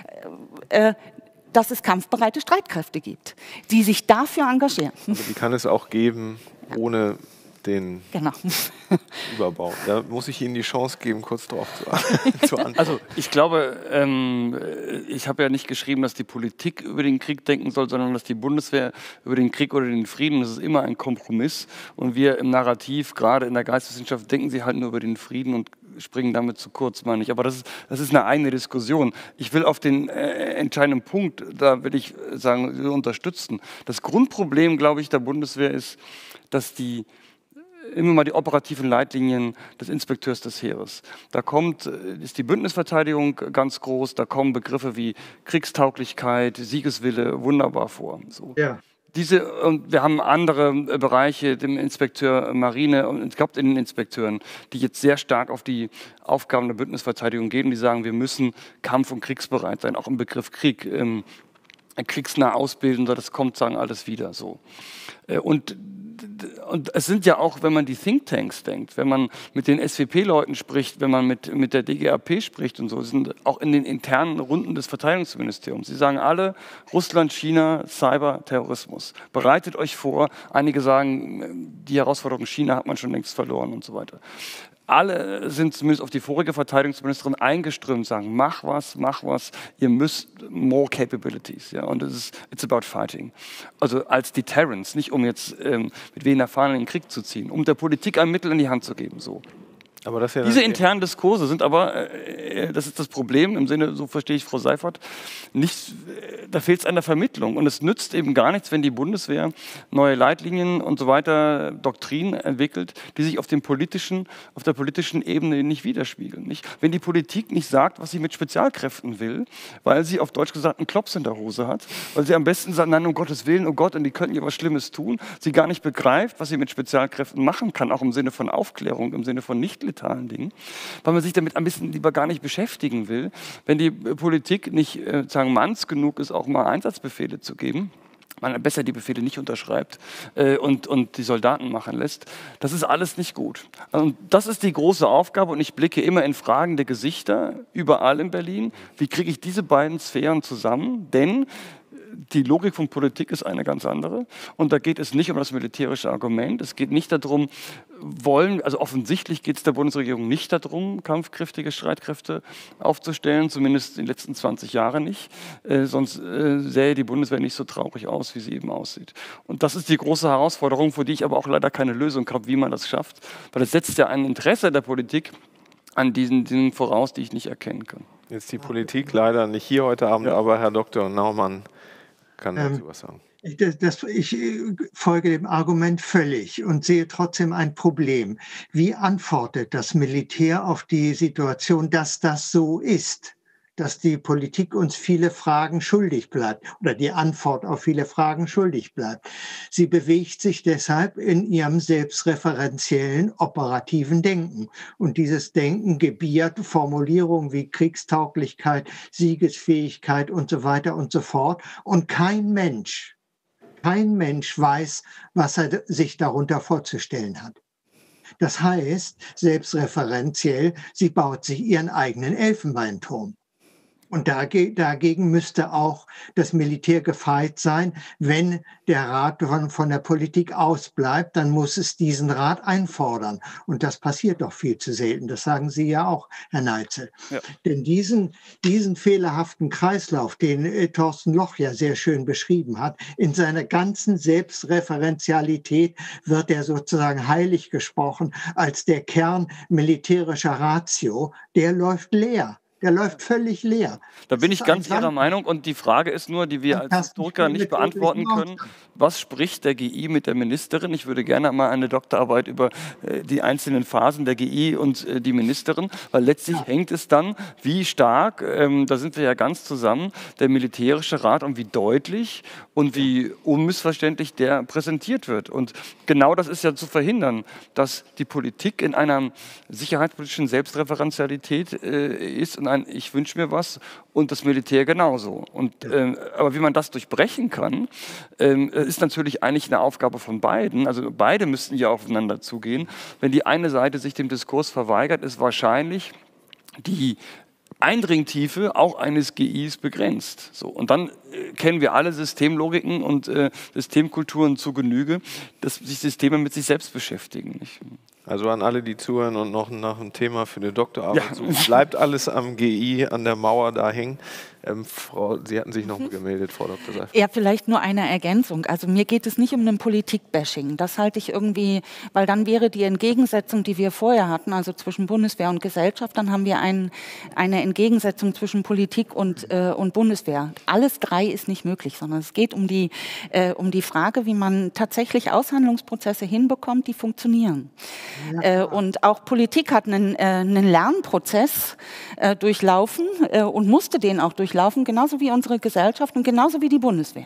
[SPEAKER 5] dass es kampfbereite Streitkräfte gibt, die sich dafür engagieren.
[SPEAKER 2] Also die kann es auch geben, ohne den Überbau. Da muss ich Ihnen die Chance geben, kurz darauf zu antworten.
[SPEAKER 3] Also ich glaube, ich habe ja nicht geschrieben, dass die Politik über den Krieg denken soll, sondern dass die Bundeswehr über den Krieg oder den Frieden, das ist immer ein Kompromiss. Und wir im Narrativ, gerade in der Geisteswissenschaft, denken sie halt nur über den Frieden und springen damit zu kurz, meine ich. Aber das ist eine eigene Diskussion. Ich will auf den entscheidenden Punkt, da will ich sagen, wir unterstützen. Das Grundproblem, glaube ich, der Bundeswehr ist, dass immer mal die operativen Leitlinien des Inspekteurs des Heeres. Da ist die Bündnisverteidigung ganz groß, da kommen Begriffe wie Kriegstauglichkeit, Siegeswille wunderbar vor. So.
[SPEAKER 4] Ja.
[SPEAKER 3] Wir haben andere Bereiche, dem Inspekteur Marine und ich glaube in den Inspekteuren, die jetzt sehr stark auf die Aufgaben der Bündnisverteidigung gehen, die sagen, wir müssen kampf- und kriegsbereit sein, auch im Begriff Krieg. Kriegsnah ausbilden, das kommt, sagen alles wieder so. Und es sind ja auch, wenn man die Thinktanks denkt, wenn man mit den SWP-Leuten spricht, wenn man mit der DGAP spricht und so, sind auch in den internen Runden des Verteidigungsministeriums. Sie sagen alle, Russland, China, Cyber, Terrorismus. Bereitet euch vor. Einige sagen, die Herausforderung China hat man schon längst verloren und so weiter. Alle sind zumindest auf die vorige Verteidigungsministerin eingeströmt, sagen, mach was, ihr müsst more capabilities. Ja? Und it's about fighting. Also als Deterrence, nicht um jetzt mit wehender Fahne in den Krieg zu ziehen, um der Politik ein Mittel in die Hand zu geben. So.
[SPEAKER 2] Aber das ja
[SPEAKER 3] Diese internen Diskurse sind aber, das ist das Problem, im Sinne, so verstehe ich Frau Seifert, da fehlt es an der Vermittlung. Und es nützt eben gar nichts, wenn die Bundeswehr neue Leitlinien und so weiter, Doktrinen entwickelt, die sich auf der politischen Ebene nicht widerspiegeln. Nicht? Wenn die Politik nicht sagt, was sie mit Spezialkräften will, weil sie auf Deutsch gesagt einen Klops in der Hose hat, weil sie am besten sagt, nein, um Gottes Willen, oh Gott, und die könnten ja was Schlimmes tun, sie gar nicht begreift, was sie mit Spezialkräften machen kann, auch im Sinne von Aufklärung, im Sinne von nicht letalen Dingen, weil man sich damit ein bisschen lieber gar nicht beschäftigen will, wenn die Politik nicht sagen, manns genug ist, auch mal Einsatzbefehle zu geben, man besser die Befehle nicht unterschreibt und die Soldaten machen lässt. Das ist alles nicht gut. Und das ist die große Aufgabe und ich blicke immer in fragende Gesichter, überall in Berlin. Wie kriege ich diese beiden Sphären zusammen? Denn die Logik von Politik ist eine ganz andere. Und da geht es nicht um das militärische Argument. Es geht nicht darum, also offensichtlich geht es der Bundesregierung nicht darum, kampfkräftige Streitkräfte aufzustellen, zumindest in den letzten 20 Jahren nicht. Sonst sähe die Bundeswehr nicht so traurig aus, wie sie eben aussieht. Und das ist die große Herausforderung, für die ich aber auch leider keine Lösung habe, wie man das schafft. Weil es setzt ja ein Interesse der Politik an diesen Dingen voraus, die ich nicht erkennen kann.
[SPEAKER 2] Jetzt die Politik leider nicht hier heute Abend, aber Herr Dr. Naumann kann dazu was sagen.
[SPEAKER 4] Ich folge dem Argument völlig und sehe trotzdem ein Problem. Wie antwortet das Militär auf die Situation, dass das so ist? Dass die Politik uns viele Fragen schuldig bleibt oder die Antwort auf viele Fragen schuldig bleibt. Sie bewegt sich deshalb in ihrem selbstreferenziellen operativen Denken. Und dieses Denken gebiert Formulierungen wie Kriegstauglichkeit, Siegesfähigkeit und so weiter und so fort. Und kein Mensch weiß, was er sich darunter vorzustellen hat. Das heißt, selbstreferenziell, sie baut sich ihren eigenen Elfenbeinturm. Und dagegen müsste auch das Militär gefeit sein. Wenn der Rat von der Politik ausbleibt, dann muss es diesen Rat einfordern. Und das passiert doch viel zu selten. Das sagen Sie ja auch, Herr Neitzel. Ja. Denn diesen fehlerhaften Kreislauf, den Thorsten Loch ja sehr schön beschrieben hat, in seiner ganzen Selbstreferenzialität wird er sozusagen heilig gesprochen als der Kern militärischer Ratio. Der läuft leer. Der läuft völlig leer.
[SPEAKER 3] Da bin ich ganz Ihrer Meinung und die Frage ist nur, die wir als Historiker nicht beantworten können, was spricht der GI mit der Ministerin? Ich würde gerne mal eine Doktorarbeit über die einzelnen Phasen der GI und die Ministerin, weil letztlich hängt es dann, wie stark, da sind wir ja ganz zusammen, der militärische Rat und wie deutlich und wie unmissverständlich der präsentiert wird. Und genau das ist ja zu verhindern, dass die Politik in einer sicherheitspolitischen Selbstreferenzialität ist und ich wünsche mir was und das Militär genauso. Aber wie man das durchbrechen kann, ist natürlich eigentlich eine Aufgabe von beiden. Also beide müssten ja aufeinander zugehen. Wenn die eine Seite sich dem Diskurs verweigert, ist wahrscheinlich die Eindringtiefe auch eines GIs begrenzt. So, und dann kennen wir alle Systemlogiken und Systemkulturen zu Genüge, dass sich Systeme mit sich selbst beschäftigen. Nicht?
[SPEAKER 2] Also an alle, die zuhören und noch nach einem Thema für eine Doktorarbeit suchen, bleibt alles am GI, an der Mauer da hängen. Frau, Sie hatten sich noch gemeldet, Frau Dr. Seifert.
[SPEAKER 5] Ja, vielleicht nur eine Ergänzung. Also mir geht es nicht um ein Politik-Bashing. Das halte ich irgendwie, weil dann wäre die Entgegensetzung, die wir vorher hatten, also zwischen Bundeswehr und Gesellschaft, dann haben wir eine Entgegensetzung zwischen Politik und Bundeswehr. Alles drei ist nicht möglich, sondern es geht um die Frage, wie man tatsächlich Aushandlungsprozesse hinbekommt, die funktionieren. Ja. Und auch Politik hat einen Lernprozess durchlaufen und musste den auch durchlaufen, genauso wie unsere Gesellschaft und genauso wie die Bundeswehr.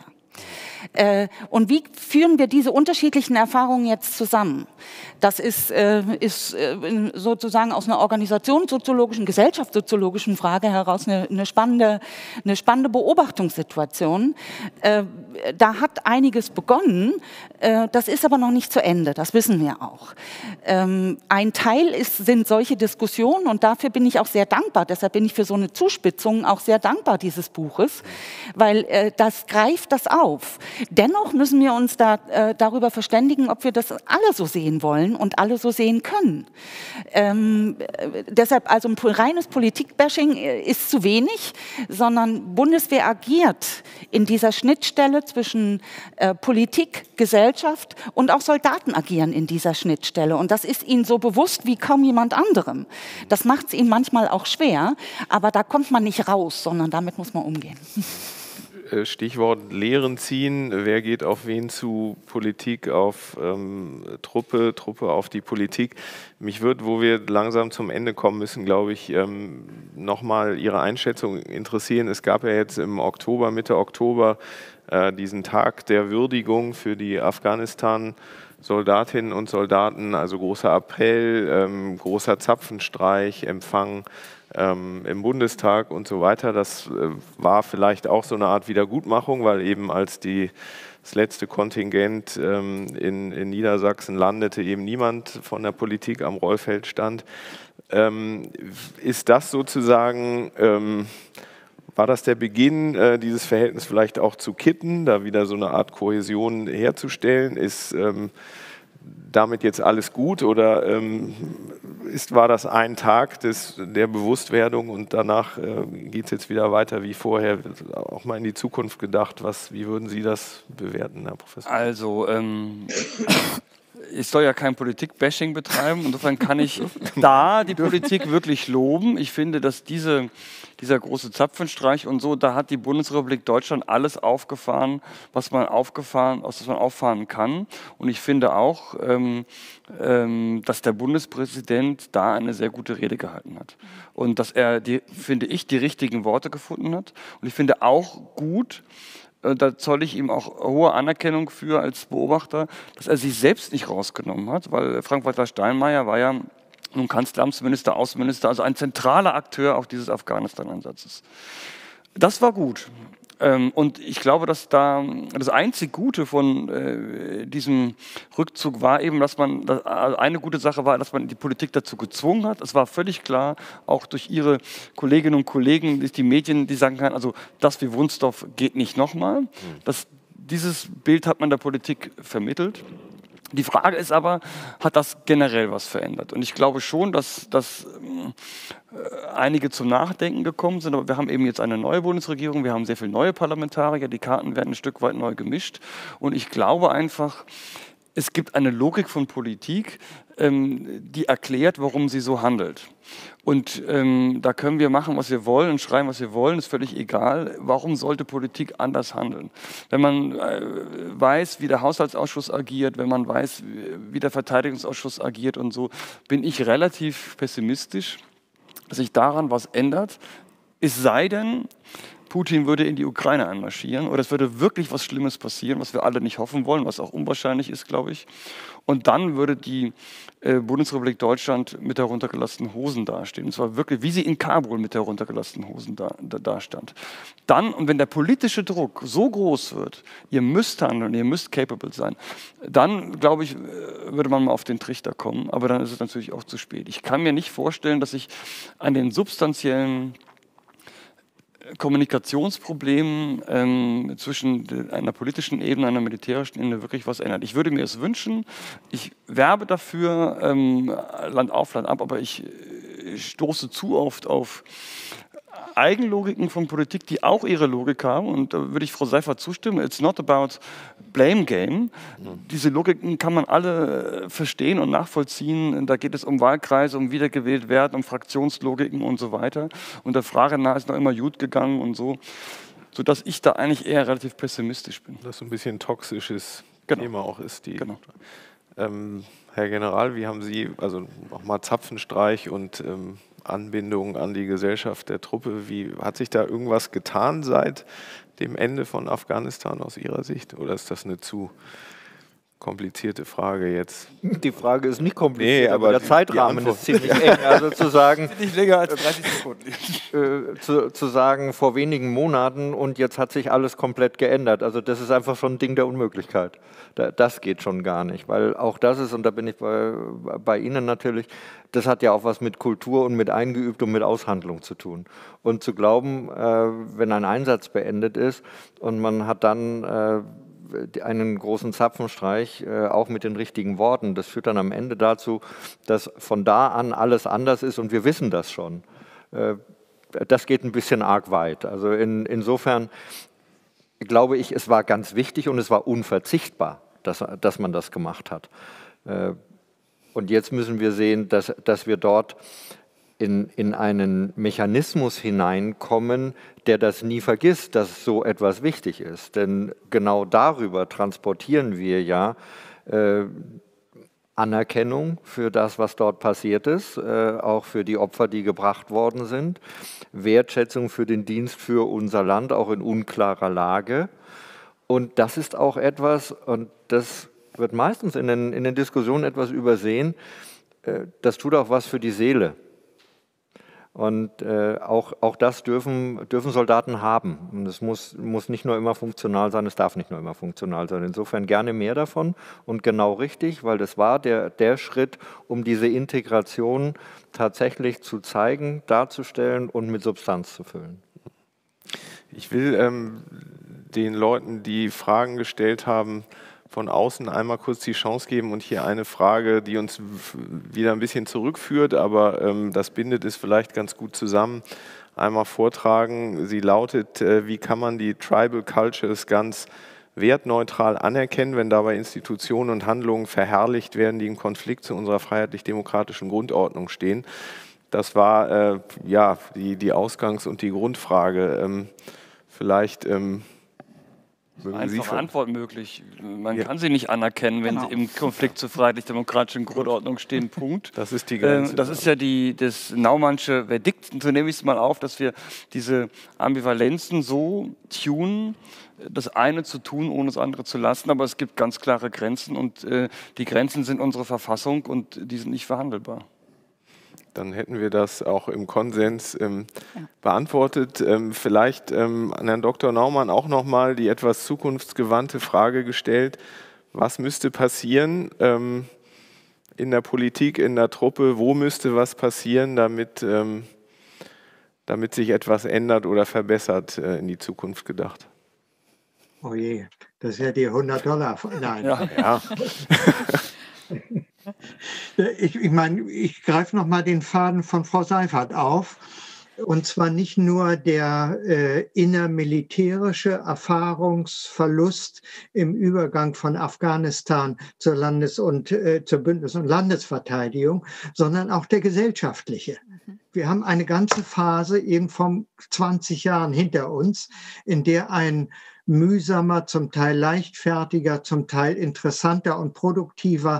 [SPEAKER 5] Und wie führen wir diese unterschiedlichen Erfahrungen jetzt zusammen? Das ist sozusagen aus einer organisationssoziologischen, gesellschaftssoziologischen Frage heraus eine spannende Beobachtungssituation. Da hat einiges begonnen, das ist aber noch nicht zu Ende, das wissen wir auch. Ein Teil sind solche Diskussionen und dafür bin ich auch sehr dankbar, deshalb bin ich für so eine Zuspitzung auch sehr dankbar dieses Buches, weil das greift das auf. Dennoch müssen wir uns darüber verständigen, ob wir das alle so sehen wollen und alle so sehen können. Deshalb, also ein reines Politik-Bashing ist zu wenig, sondern Bundeswehr agiert in dieser Schnittstelle zwischen Politik, Gesellschaft und auch Soldaten agieren in dieser Schnittstelle. Und das ist ihnen so bewusst wie kaum jemand anderem. Das macht es ihnen manchmal auch schwer, aber da kommt man nicht raus, sondern damit muss man umgehen.
[SPEAKER 2] Stichwort Lehren ziehen, wer geht auf wen zu, Politik auf Truppe auf die Politik. Mich würde, wo wir langsam zum Ende kommen müssen, glaube ich, nochmal Ihre Einschätzung interessieren. Es gab ja jetzt im Oktober, Mitte Oktober, diesen Tag der Würdigung für die Afghanistan-Soldatinnen und Soldaten, also großer Appell, großer Zapfenstreich, Empfang im Bundestag und so weiter. Das war vielleicht auch so eine Art Wiedergutmachung, weil eben als das letzte Kontingent in Niedersachsen landete, eben niemand von der Politik am Rollfeld stand. Ist das sozusagen, war das der Beginn, dieses Verhältnis vielleicht auch zu kitten, da wieder so eine Art Kohäsion herzustellen? Ist damit jetzt alles gut oder war das ein Tag der Bewusstwerdung und danach geht es jetzt wieder weiter wie vorher? Auch mal in die Zukunft gedacht, wie würden Sie das bewerten, Herr Professor?
[SPEAKER 3] Also, ich soll ja kein Politik-Bashing betreiben, insofern kann ich da die Politik wirklich loben. Ich finde, dass dieser große Zapfenstreich und so, da hat die Bundesrepublik Deutschland alles aufgefahren, was man auffahren kann. Und ich finde auch, dass der Bundespräsident da eine sehr gute Rede gehalten hat. Und dass er, finde ich, die richtigen Worte gefunden hat. Und ich finde auch gut, da zolle ich ihm auch hohe Anerkennung für als Beobachter, dass er sich selbst nicht rausgenommen hat, weil Frank-Walter Steinmeier war ja nun Kanzleramtsminister, Außenminister, also ein zentraler Akteur auch dieses Afghanistan-Einsatzes. Das war gut. Und ich glaube, dass da das einzig Gute von diesem Rückzug war eben, eine gute Sache war, dass man die Politik dazu gezwungen hat. Es war völlig klar, auch durch ihre Kolleginnen und Kollegen, die Medien, die sagen können, also das wie Wunstorf geht nicht nochmal. Dieses Bild hat man der Politik vermittelt. Die Frage ist aber, hat das generell was verändert? Und ich glaube schon, dass einige zum Nachdenken gekommen sind, aber wir haben eben jetzt eine neue Bundesregierung, wir haben sehr viele neue Parlamentarier, die Karten werden ein Stück weit neu gemischt und ich glaube einfach, es gibt eine Logik von Politik, die erklärt, warum sie so handelt. Und da können wir machen, was wir wollen und schreiben, was wir wollen, ist völlig egal. Warum sollte Politik anders handeln? Wenn man weiß, wie der Haushaltsausschuss agiert, wenn man weiß, wie der Verteidigungsausschuss agiert und so, bin ich relativ pessimistisch, dass sich daran was ändert. Es sei denn, Putin würde in die Ukraine einmarschieren oder es würde wirklich was Schlimmes passieren, was wir alle nicht hoffen wollen, was auch unwahrscheinlich ist, glaube ich. Und dann würde die Bundesrepublik Deutschland mit heruntergelassenen Hosen dastehen. Und zwar wirklich, wie sie in Kabul mit heruntergelassenen Hosen dastand. Dann, und wenn der politische Druck so groß wird, ihr müsst handeln, ihr müsst capable sein, dann, glaube ich, würde man mal auf den Trichter kommen. Aber dann ist es natürlich auch zu spät. Ich kann mir nicht vorstellen, dass sich an den substanziellen Kommunikationsproblemen zwischen einer politischen Ebene und einer militärischen Ebene wirklich was ändert. Ich würde mir es wünschen, ich werbe dafür, Land auf, Land ab, aber ich stoße zu oft auf Eigenlogiken von Politik, die auch ihre Logik haben und da würde ich Frau Seifert zustimmen, it's not about blame game. Diese Logiken kann man alle verstehen und nachvollziehen. Da geht es um Wahlkreise, um wiedergewählt werden, um Fraktionslogiken und so weiter. Und der Frage nach ist noch immer gut gegangen und so, sodass ich da eigentlich eher relativ pessimistisch bin.
[SPEAKER 2] Das so ein bisschen ein toxisches Thema auch ist. Herr General, wie haben Sie, also nochmal Zapfenstreich und Anbindung an die Gesellschaft der Truppe. Hat sich da irgendwas getan seit dem Ende von Afghanistan aus Ihrer Sicht? Oder ist das eine zu komplizierte Frage jetzt?
[SPEAKER 6] Die Frage ist nicht kompliziert, aber der Zeitrahmen ist ziemlich eng. Also zu sagen,
[SPEAKER 3] nicht länger als 30 Sekunden.
[SPEAKER 6] zu sagen, vor wenigen Monaten und jetzt hat sich alles komplett geändert. Also das ist einfach schon ein Ding der Unmöglichkeit. Das geht schon gar nicht, weil auch das ist, und da bin ich bei Ihnen natürlich, das hat ja auch was mit Kultur und mit Eingeübt und mit Aushandlung zu tun. Und zu glauben, wenn ein Einsatz beendet ist und man hat dann einen großen Zapfenstreich, auch mit den richtigen Worten, das führt dann am Ende dazu, dass von da an alles anders ist und wir wissen das schon. Das geht ein bisschen arg weit. Also insofern glaube ich, es war ganz wichtig und es war unverzichtbar, dass man das gemacht hat. Und jetzt müssen wir sehen, dass wir dort in einen Mechanismus hineinkommen, der das nie vergisst, dass so etwas wichtig ist. Denn genau darüber transportieren wir ja Anerkennung für das, was dort passiert ist, auch für die Opfer, die gebracht worden sind, Wertschätzung für den Dienst für unser Land, auch in unklarer Lage. Und das ist auch etwas, und das wird meistens in den Diskussionen etwas übersehen, das tut auch was für die Seele. Und auch das dürfen Soldaten haben. Und es muss nicht nur immer funktional sein, es darf nicht nur immer funktional sein. Insofern gerne mehr davon und genau richtig, weil das war der Schritt, um diese Integration tatsächlich zu zeigen, darzustellen und mit Substanz zu füllen.
[SPEAKER 2] Ich will den Leuten, die Fragen gestellt haben, von außen einmal kurz die Chance geben und hier eine Frage, die uns wieder ein bisschen zurückführt, aber das bindet es vielleicht ganz gut zusammen, einmal vortragen. Sie lautet, wie kann man die Tribal Cultures ganz wertneutral anerkennen, wenn dabei Institutionen und Handlungen verherrlicht werden, die im Konflikt zu unserer freiheitlich-demokratischen Grundordnung stehen. Das war ja die Ausgangs- und die Grundfrage. Vielleicht
[SPEAKER 3] einfache Antwort möglich. Man kann sie nicht anerkennen, wenn sie im Konflikt zur freiheitlich-demokratischen Grundordnung stehen. Punkt.
[SPEAKER 2] Das ist die Grenze.
[SPEAKER 3] Das ist ja das Naumannsche Verdikt. So nehme ich es mal auf, dass wir diese Ambivalenzen so tunen, das eine zu tun, ohne das andere zu lassen. Aber es gibt ganz klare Grenzen und die Grenzen sind unsere Verfassung und die sind nicht verhandelbar.
[SPEAKER 2] Dann hätten wir das auch im Konsens beantwortet. Vielleicht an Herrn Dr. Naumann auch nochmal die etwas zukunftsgewandte Frage gestellt. Was müsste passieren in der Politik, in der Truppe? Wo müsste was passieren, damit sich etwas ändert oder verbessert in die Zukunft gedacht?
[SPEAKER 4] Oh je, das ist ja die $100. Nein.
[SPEAKER 2] Ja.
[SPEAKER 4] Ich meine, ich greife noch mal den Faden von Frau Seifert auf. Und zwar nicht nur der innermilitärische Erfahrungsverlust im Übergang von Afghanistan zur zur Bündnis- und Landesverteidigung, sondern auch der gesellschaftliche. Wir haben eine ganze Phase eben von 20 Jahren hinter uns, in der ein mühsamer, zum Teil leichtfertiger, zum Teil interessanter und produktiver,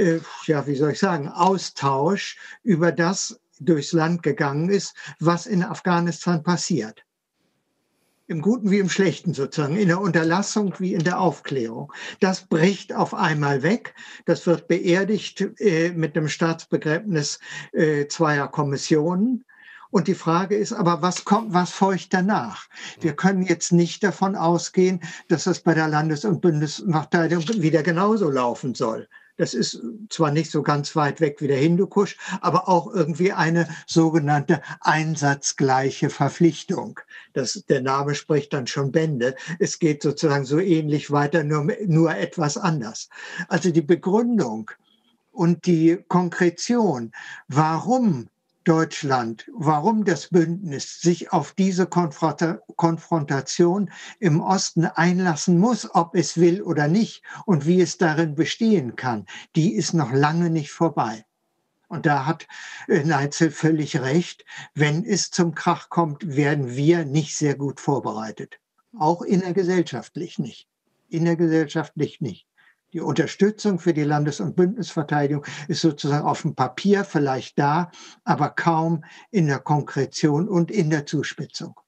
[SPEAKER 4] Austausch über das durchs Land gegangen ist, was in Afghanistan passiert. Im Guten wie im Schlechten sozusagen, in der Unterlassung wie in der Aufklärung. Das bricht auf einmal weg. Das wird beerdigt mit dem Staatsbegräbnis zweier Kommissionen. Und die Frage ist aber, was folgt danach? Wir können jetzt nicht davon ausgehen, dass das bei der Landes- und Bundesverteidigung wieder genauso laufen soll. Das ist zwar nicht so ganz weit weg wie der Hindukusch, aber auch irgendwie eine sogenannte einsatzgleiche Verpflichtung. Der Name spricht dann schon Bände. Es geht sozusagen so ähnlich weiter, nur etwas anders. Also die Begründung und die Konkretion, warum Deutschland, warum das Bündnis sich auf diese Konfrontation im Osten einlassen muss, ob es will oder nicht, und wie es darin bestehen kann, die ist noch lange nicht vorbei. Und da hat Neitzel völlig recht. Wenn es zum Krach kommt, werden wir nicht sehr gut vorbereitet. Auch innergesellschaftlich nicht. Innergesellschaftlich nicht. Die Unterstützung für die Landes- und Bündnisverteidigung ist sozusagen auf dem Papier vielleicht da, aber kaum in der Konkretion und in der Zuspitzung.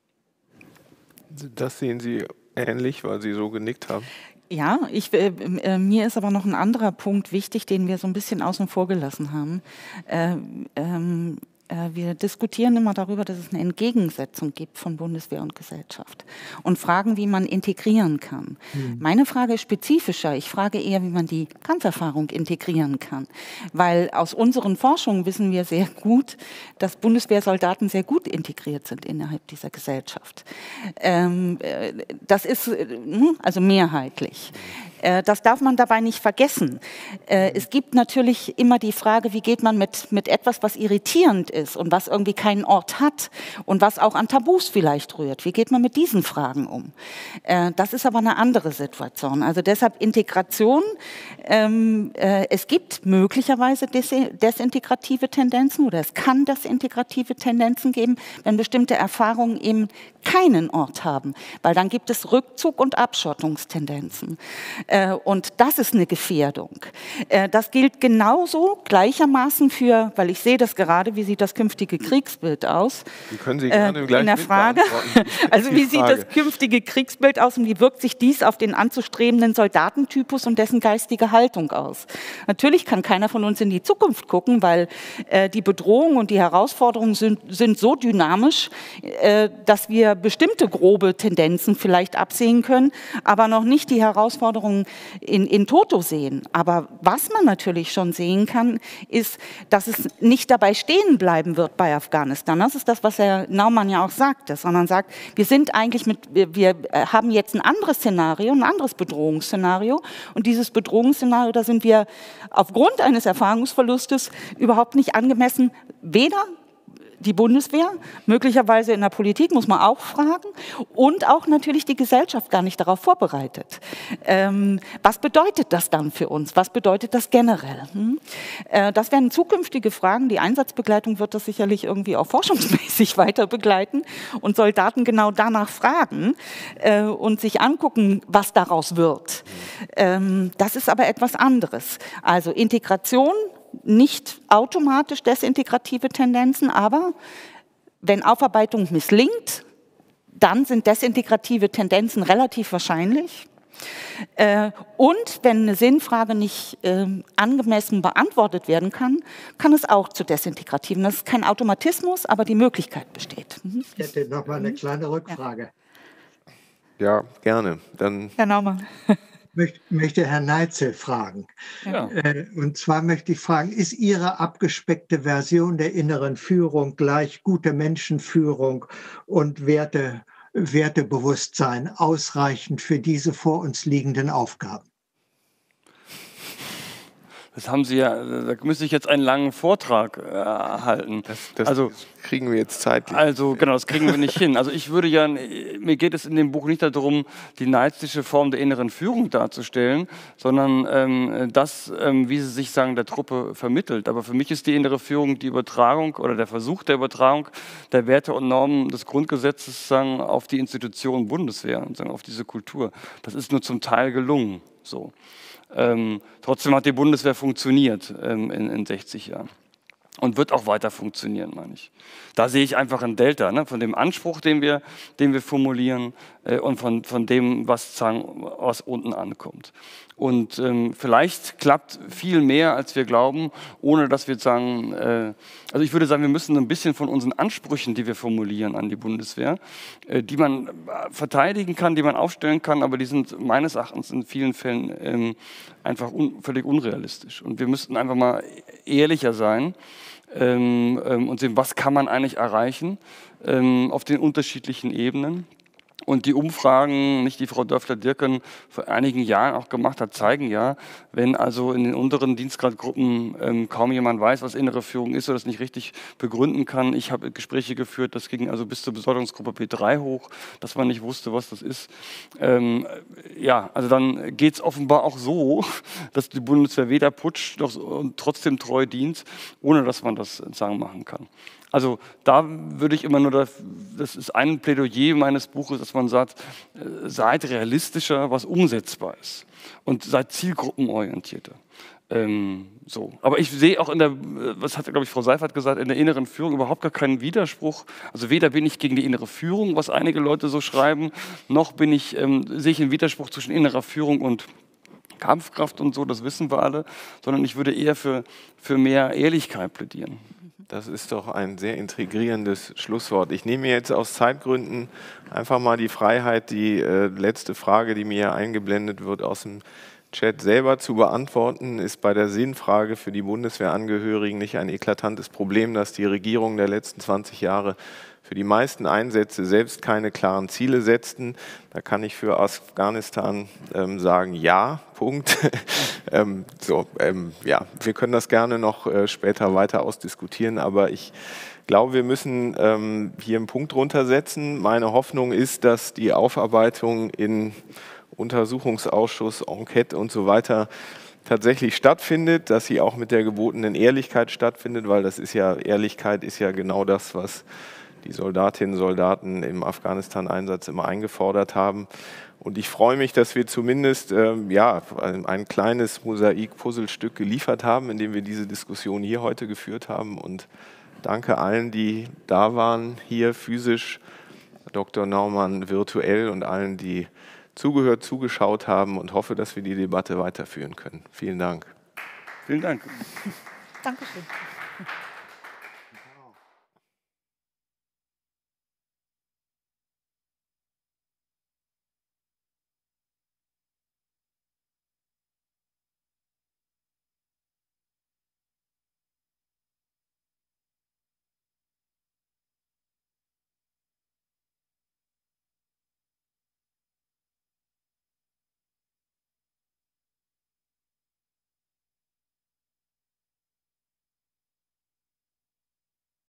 [SPEAKER 2] Das sehen Sie ähnlich, weil Sie so genickt haben.
[SPEAKER 5] Ja, mir ist aber noch ein anderer Punkt wichtig, den wir so ein bisschen außen vor gelassen haben. Wir diskutieren immer darüber, dass es eine Entgegensetzung gibt von Bundeswehr und Gesellschaft und fragen, wie man integrieren kann. Meine Frage ist spezifischer. Ich frage eher, wie man die Kampferfahrung integrieren kann. Weil aus unseren Forschungen wissen wir sehr gut, dass Bundeswehrsoldaten sehr gut integriert sind innerhalb dieser Gesellschaft. Das ist also mehrheitlich. Das darf man dabei nicht vergessen. Es gibt natürlich immer die Frage, wie geht man mit etwas, was irritierend ist und was irgendwie keinen Ort hat und was auch an Tabus vielleicht rührt. Wie geht man mit diesen Fragen um? Das ist aber eine andere Situation. Also deshalb Integration. Es gibt möglicherweise desintegrative Tendenzen oder es kann desintegrative Tendenzen geben, wenn bestimmte Erfahrungen eben keinen Ort haben, weil dann gibt es Rückzug und Abschottungstendenzen. Und das ist eine Gefährdung. Das gilt genauso gleichermaßen für, weil ich sehe das gerade, wie sieht das künftige Kriegsbild aus?
[SPEAKER 2] Die können Sie gerne gleich
[SPEAKER 5] in der Frage. Also wie sieht das künftige Kriegsbild aus und wie wirkt sich dies auf den anzustrebenden Soldatentypus und dessen geistige Haltung aus? Natürlich kann keiner von uns in die Zukunft gucken, weil die Bedrohung und die Herausforderungen sind so dynamisch, dass wir bestimmte grobe Tendenzen vielleicht absehen können, aber noch nicht die Herausforderungen Veränderungen in Toto sehen. Aber was man natürlich schon sehen kann, ist, dass es nicht dabei stehen bleiben wird bei Afghanistan. Das ist das, was Herr Naumann ja auch sagte, sondern sagt, wir haben jetzt ein anderes Szenario, ein anderes Bedrohungsszenario. Und dieses Bedrohungsszenario, da sind wir aufgrund eines Erfahrungsverlustes überhaupt nicht angemessen, weder die Bundeswehr, möglicherweise in der Politik, muss man auch fragen, und auch natürlich die Gesellschaft gar nicht darauf vorbereitet. Was bedeutet das dann für uns? Was bedeutet das generell? Das werden zukünftige Fragen. Die Einsatzbegleitung wird das sicherlich irgendwie auch forschungsmäßig weiter begleiten und Soldaten genau danach fragen und sich angucken, was daraus wird. Das ist aber etwas anderes. Also Integration, nicht automatisch desintegrative Tendenzen, aber wenn Aufarbeitung misslingt, dann sind desintegrative Tendenzen relativ wahrscheinlich. Und wenn eine Sinnfrage nicht angemessen beantwortet werden kann, kann es auch zu desintegrativen. Das ist kein Automatismus, aber die Möglichkeit besteht.
[SPEAKER 4] Ich hätte noch mal eine kleine Rückfrage.
[SPEAKER 2] Ja, gerne. Dann
[SPEAKER 5] Herr Naumann.
[SPEAKER 4] Möchte Herrn Neitzel fragen.
[SPEAKER 3] Ja.
[SPEAKER 4] Und zwar möchte ich fragen, ist Ihre abgespeckte Version der inneren Führung gleich gute Menschenführung und Wertebewusstsein ausreichend für diese vor uns liegenden Aufgaben?
[SPEAKER 3] Das haben Sie ja, da müsste ich jetzt einen langen Vortrag halten.
[SPEAKER 2] das kriegen wir jetzt zeitlich.
[SPEAKER 3] Also genau, das kriegen wir nicht hin. Also ich würde ja, mir geht es in dem Buch nicht darum, die neizische Form der inneren Führung darzustellen, sondern das, wie sie sich sagen, der Truppe vermittelt. Aber für mich ist die innere Führung die Übertragung oder der Versuch der Übertragung der Werte und Normen des Grundgesetzes sagen, auf die Institution Bundeswehr und sagen, auf diese Kultur. Das ist nur zum Teil gelungen. So. Trotzdem hat die Bundeswehr funktioniert in 60 Jahren und wird auch weiter funktionieren, meine ich. Da sehe ich einfach ein Delta, ne, von dem Anspruch, den wir formulieren und von dem, was unten ankommt. Und vielleicht klappt viel mehr, als wir glauben, ohne dass wir sagen, also ich würde sagen, wir müssen ein bisschen von unseren Ansprüchen, die wir formulieren an die Bundeswehr, die man verteidigen kann, die man aufstellen kann, aber die sind meines Erachtens in vielen Fällen einfach völlig unrealistisch. Und wir müssten einfach mal ehrlicher sein und sehen, was kann man eigentlich erreichen auf den unterschiedlichen Ebenen. Und die Umfragen, nicht die Frau Dörfler-Dirken vor einigen Jahren auch gemacht hat, zeigen ja, wenn also in den unteren Dienstgradgruppen kaum jemand weiß, was innere Führung ist oder es nicht richtig begründen kann. Ich habe Gespräche geführt, das ging also bis zur Besoldungsgruppe P3 hoch, dass man nicht wusste, was das ist. Ja, also dann geht es offenbar auch so, dass die Bundeswehr weder putscht noch und trotzdem treu dient, ohne dass man das sagen machen kann. Also da würde ich immer nur, das ist ein Plädoyer meines Buches, dass man sagt, seid realistischer, was umsetzbar ist und seid zielgruppenorientierter. So. Aber ich sehe auch was hat, glaube ich, Frau Seifert gesagt, in der inneren Führung überhaupt gar keinen Widerspruch. Also weder bin ich gegen die innere Führung, was einige Leute so schreiben, noch sehe ich einen Widerspruch zwischen innerer Führung und Kampfkraft und so, das wissen wir alle, sondern ich würde eher für mehr Ehrlichkeit plädieren.
[SPEAKER 2] Das ist doch ein sehr intrigierendes Schlusswort. Ich nehme mir jetzt aus Zeitgründen einfach mal die Freiheit, die letzte Frage, die mir eingeblendet wird, aus dem Chat selber zu beantworten. Ist bei der Sinnfrage für die Bundeswehrangehörigen nicht ein eklatantes Problem, dass die Regierung der letzten 20 Jahre für die meisten Einsätze selbst keine klaren Ziele setzten? Da kann ich für Afghanistan sagen, ja, Punkt. Ja, wir können das gerne noch später weiter ausdiskutieren, aber ich glaube, wir müssen hier einen Punkt runtersetzen. Meine Hoffnung ist, dass die Aufarbeitung in Untersuchungsausschuss, Enquete und so weiter tatsächlich stattfindet, dass sie auch mit der gebotenen Ehrlichkeit stattfindet, weil Ehrlichkeit ist ja genau das, was die Soldatinnen und Soldaten im Afghanistan-Einsatz immer eingefordert haben. Und ich freue mich, dass wir zumindest ein kleines Mosaik-Puzzlestück geliefert haben, indem wir diese Diskussion hier heute geführt haben. Und danke allen, die da waren, hier physisch, Dr. Naumann virtuell und allen, die zugehört, zugeschaut haben, und hoffe, dass wir die Debatte weiterführen können. Vielen Dank.
[SPEAKER 3] Vielen Dank.
[SPEAKER 5] Dankeschön.